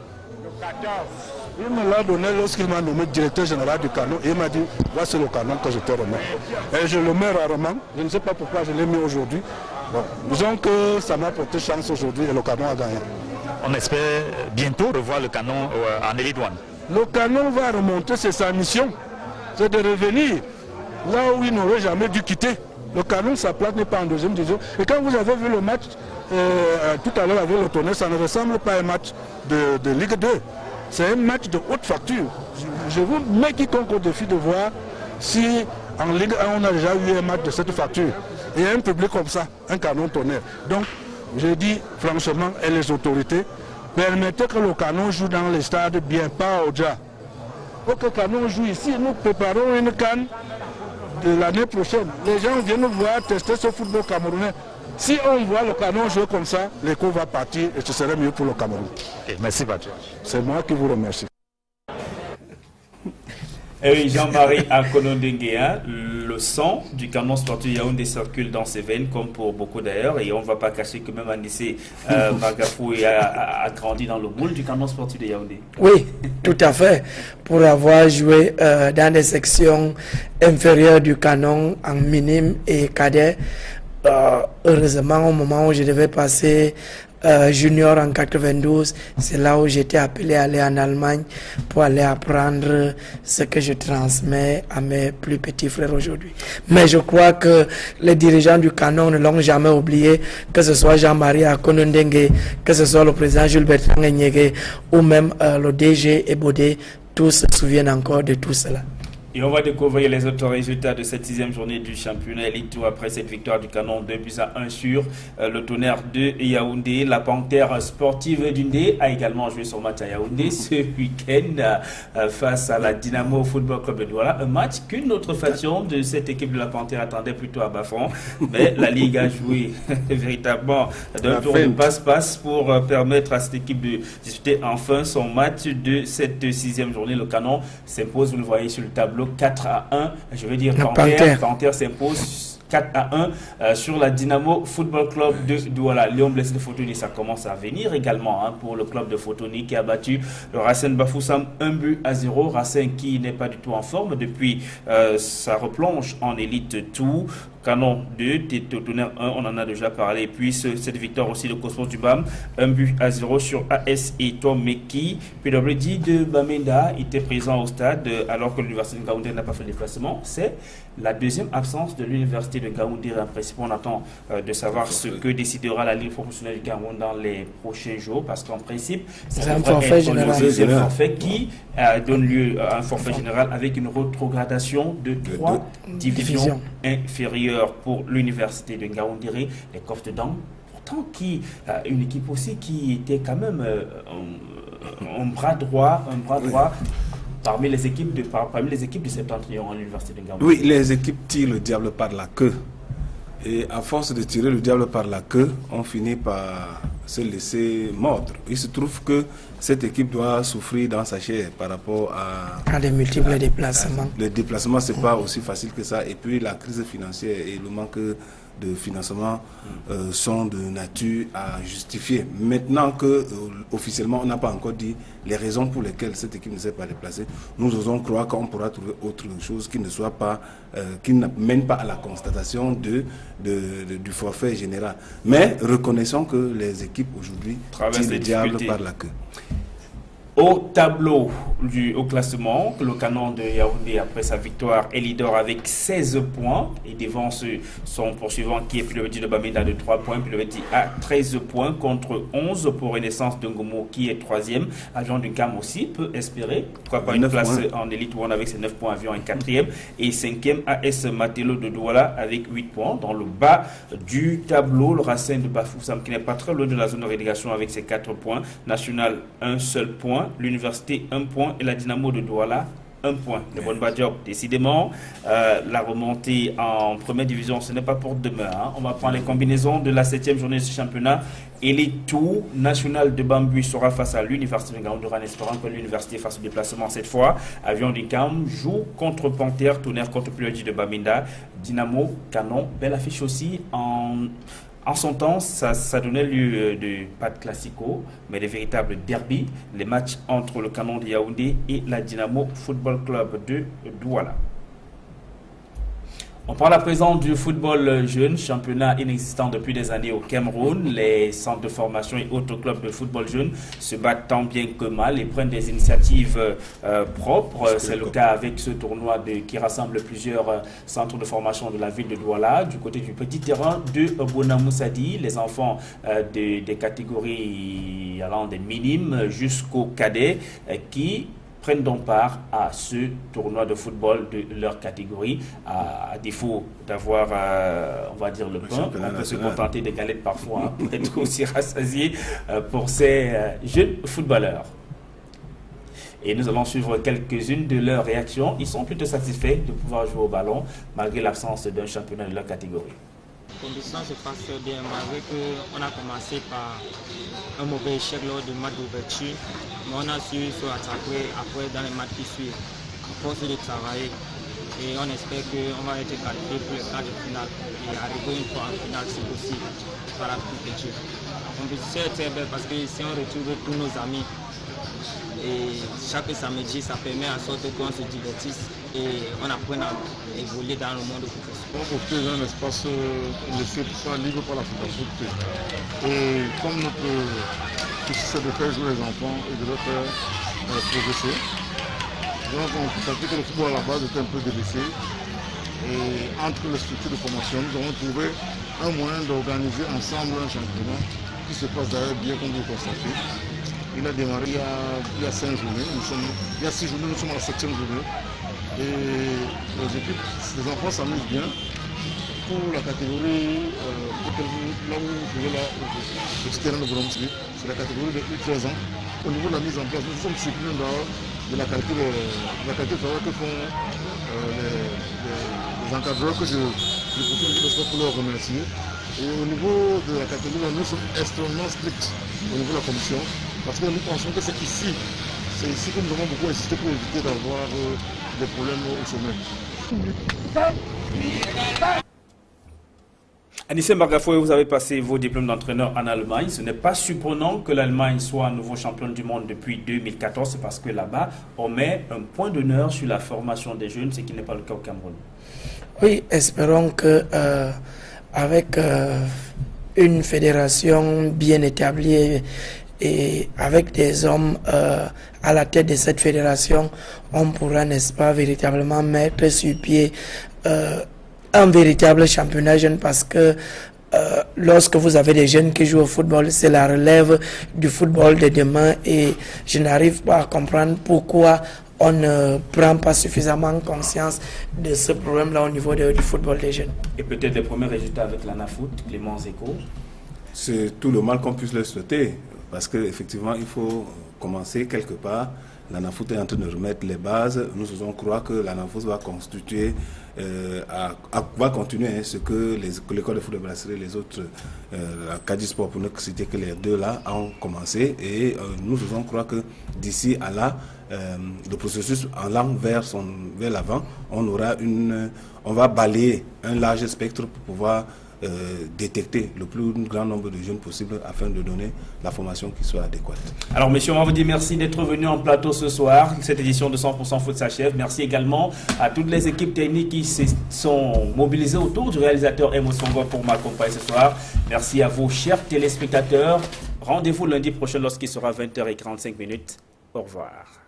Il me l'a donné lorsqu'il m'a nommé directeur général du Canon et il m'a dit, voici le Canon que je te remets. Et je le mets rarement, je ne sais pas pourquoi je l'ai mis aujourd'hui. Bon, disons que ça m'a porté chance aujourd'hui et le Canon a gagné. On espère bientôt revoir le Canon en Elite One. Le Canon va remonter, c'est sa mission. C'est de revenir là où il n'aurait jamais dû quitter. Le Canon, sa place n'est pas en deuxième division. Et quand vous avez vu le match tout à l'heure avec le Tonnerre, ça ne ressemble pas à un match de Ligue 2. C'est un match de haute facture. Je vous mets quiconque au défi de voir si en Ligue 1 on a déjà eu un match de cette facture. Et un public comme ça, un Canon Tonnerre. Donc, je dis franchement, et les autorités, permettez que le Canon joue dans les stades bien, pas au Dja. pour que Canon joue ici. Nous préparons une CAN de l'année prochaine. Les gens viennent nous voir tester ce football camerounais. Si on voit le Canon jouer comme ça, l'écho va partir et ce serait mieux pour le Cameroun. Okay, merci Patrick. C'est moi qui vous remercie. Et oui, Jean-Marie Akonondengea, le sang du Canon sportif Yaoundé circule dans ses veines, comme pour beaucoup d'ailleurs, et on ne va pas cacher que même Anissé Magafou a grandi dans le moule du Canon sportif de Yaoundé. Oui, tout à fait. Pour avoir joué dans des sections inférieures du Canon en minime et cadet, heureusement, au moment où je devais passer junior en 92, c'est là où j'étais appelé à aller en Allemagne pour aller apprendre ce que je transmets à mes plus petits frères aujourd'hui. Mais je crois que les dirigeants du Canon ne l'ont jamais oublié, que ce soit Jean-Marie Akonondengé, que ce soit le président Jules Bertrand Enyege ou même le DG Ebodé, tous se souviennent encore de tout cela. Et on va découvrir les autres résultats de cette 6e journée du championnat Elite Tour après cette victoire du Canon 2-1 sur le Tonnerre de Yaoundé. La Panthère sportive d'Undé a également joué son match à Yaoundé ce week-end face à la Dynamo Football Club de Douala. Un match qu'une autre faction de cette équipe de la Panthère attendait plutôt à bas-fond. Mais la Ligue a joué véritablement d'un tour de passe-passe pour permettre à cette équipe de disputer enfin son match de cette 6e journée. Le Canon s'impose, vous le voyez sur le tableau, 4-1, je veux dire Panthère s'impose 4-1 sur la Dynamo Football Club de Douala. Léon Blessé de Fotoni, ça commence à venir également pour le club de Fotoni qui a battu le Racine Bafoussam 1-0. Racine qui n'est pas du tout en forme depuis sa replonge en Elite 2. Canon 2, Tonnerre 1, on en a déjà parlé. Et puis cette victoire aussi de Cosmos du BAM, 1-0 sur AS et Meki. PWD de Bamenda était présent au stade alors que l'université de Gaoundé n'a pas fait le déplacement. C'est la deuxième absence de l'université de Gaoundé. En principe, on attend de savoir ce que décidera la Ligue professionnelle du Cameroun dans les prochains jours, parce qu'en principe, c'est un forfait général. Le forfait qui donne lieu à un forfait général avec une rétrogradation de 3 divisions inférieures pour l'université de Ngaoundéré, les Coffres de Dang, pourtant une équipe aussi qui était quand même un bras droit parmi les équipes de Septentrion à l'université de Ngaoundéré. Oui, les équipes tirent le diable par la queue. Et à force de tirer le diable par la queue, on finit par se laisser mordre. Il se trouve que cette équipe doit souffrir dans sa chair par rapport à des multiples déplacements. Les déplacements, ce n'est pas aussi facile que ça. Et puis la crise financière et le manque de financement sont de nature à justifier. Maintenant que officiellement on n'a pas encore dit les raisons pour lesquelles cette équipe ne s'est pas déplacée, nous osons croire qu'on pourra trouver autre chose qui ne soit pas, qui ne mène pas à la constatation du forfait général. Mais reconnaissons que les équipes aujourd'hui tirent le diable par la queue. Au tableau au classement, le Canon de Yaoundé, après sa victoire, est leader avec 16 points et devance son poursuivant qui est PWD de Bamenda de 3 points. PWD a 13 points contre 11 pour Renaissance de Ngomo qui est 3e. Avion du Cam aussi peut espérer, pourquoi pas une place en Elite One avec ses 9 points. Avion est 4e et 5e AS Matelo de Douala avec 8 points. Dans le bas du tableau, le Racine de Bafoussam qui n'est pas très loin de la zone de relégation avec ses 4 points. National, un seul point. L'université 1 point et la Dynamo de Douala 1 point. Le bon job. Décidément, la remontée en première division, ce n'est pas pour demain. On va prendre les combinaisons de la 7e journée de ce championnat. Elite Tour national de Bambu sera face à l'université de Ngaoundéré en espérant que l'université fasse le déplacement cette fois. Avion du Cam joue contre Panthère, Tonnerre contre PWD de Bamenda, Dynamo, Canon. Belle affiche aussi en son temps, ça donnait lieu de pas de classico, mais de véritables derby, les matchs entre le Canon de Yaoundé et la Dynamo Football Club de Douala. On parle à présent du football jeune, championnat inexistant depuis des années au Cameroun. Les centres de formation et autres clubs de football jeune se battent tant bien que mal et prennent des initiatives propres. C'est le cas avec ce tournoi qui rassemble plusieurs centres de formation de la ville de Douala. Du côté du petit terrain de Bonamoussadi, les enfants des catégories allant des minimes jusqu'aux cadets qui prennent donc part à ce tournoi de football de leur catégorie. À défaut d'avoir, on va dire, le pain, on peut se contenter des galettes parfois pour être aussi rassasié pour ces jeunes footballeurs. Et nous allons suivre quelques-unes de leurs réactions. Ils sont plutôt satisfaits de pouvoir jouer au ballon malgré l'absence d'un championnat de leur catégorie. La condition se passe bien malgré qu'on a commencé par un mauvais échec lors du match d'ouverture, mais on a su se rattraper après dans les matchs qui suivent, à force de travailler. Et on espère qu'on va être qualifié pour le quart de finale et arriver une fois en finale si possible par la compétition. La compétition est très belle parce que ici on retrouve tous nos amis. Et chaque samedi, ça permet en sorte qu'on se divertisse et on apprenne à évoluer dans le monde professionnel. On va offrir un espace laissé libre par la Fédération. Et comme notre souci c'est de faire jouer les enfants et de leur faire progresser, donc on constatait que le football à la base était un peu délaissé. Et entre les structures de formation, nous avons trouvé un moyen d'organiser ensemble un championnat qui se passe d'ailleurs bien comme vous le constatez. Il a démarré il y a 5 journées, il y a 6 journées, nous sommes à la 7e journée. Et les équipes, les enfants s'amusent bien. Pour la catégorie, là où vous trouvez là, le petit terrain de Bromsby, c'est la catégorie de 13 ans. Au niveau de la mise en place, nous sommes surpris de la qualité de travail que font les encadreurs que je profite pour leur remercier. Et au niveau de la catégorie, nous sommes extrêmement stricts au niveau de la commission parce que nous pensons que c'est ici que nous avons beaucoup insisté pour éviter d'avoir des problèmes au sommet. Anissé Magafoué, vous avez passé vos diplômes d'entraîneur en Allemagne. Ce n'est pas surprenant que l'Allemagne soit nouveau champion du monde depuis 2014. C'est parce que là-bas, on met un point d'honneur sur la formation des jeunes, ce qui n'est pas le cas au Cameroun. Oui, espérons que avec une fédération bien établie et avec des hommes à la tête de cette fédération, on pourra, n'est-ce pas, véritablement mettre sur pied un véritable championnat jeune parce que lorsque vous avez des jeunes qui jouent au football, c'est la relève du football de demain et je n'arrive pas à comprendre pourquoi on ne prend pas suffisamment conscience de ce problème-là au niveau du football des jeunes. Et peut-être les premiers résultats avec l'ANAFOOT, Clément Zeko. C'est tout le mal qu'on puisse le souhaiter parce qu'effectivement, il faut commencer quelque part. L'ANAFOOT est en train de remettre les bases. Nous faisons croire que l'ANAFOOT va constituer, va continuer ce que l'école de foot de Brasserie, les autres, la Cadisport, pour ne citer que les deux là, ont commencé. Et nous faisons croire que d'ici à là, le processus en allant vers l'avant, on va balayer un large spectre pour pouvoir détecter le plus grand nombre de jeunes possible afin de donner la formation qui soit adéquate. Alors messieurs, on va vous dire merci d'être venus en plateau ce soir. Cette édition de 100% Foot s'achève. Merci également à toutes les équipes techniques qui se sont mobilisées autour du réalisateur Emo Songo pour m'accompagner ce soir. Merci à vous chers téléspectateurs. Rendez-vous lundi prochain lorsqu'il sera 20h45. Au revoir.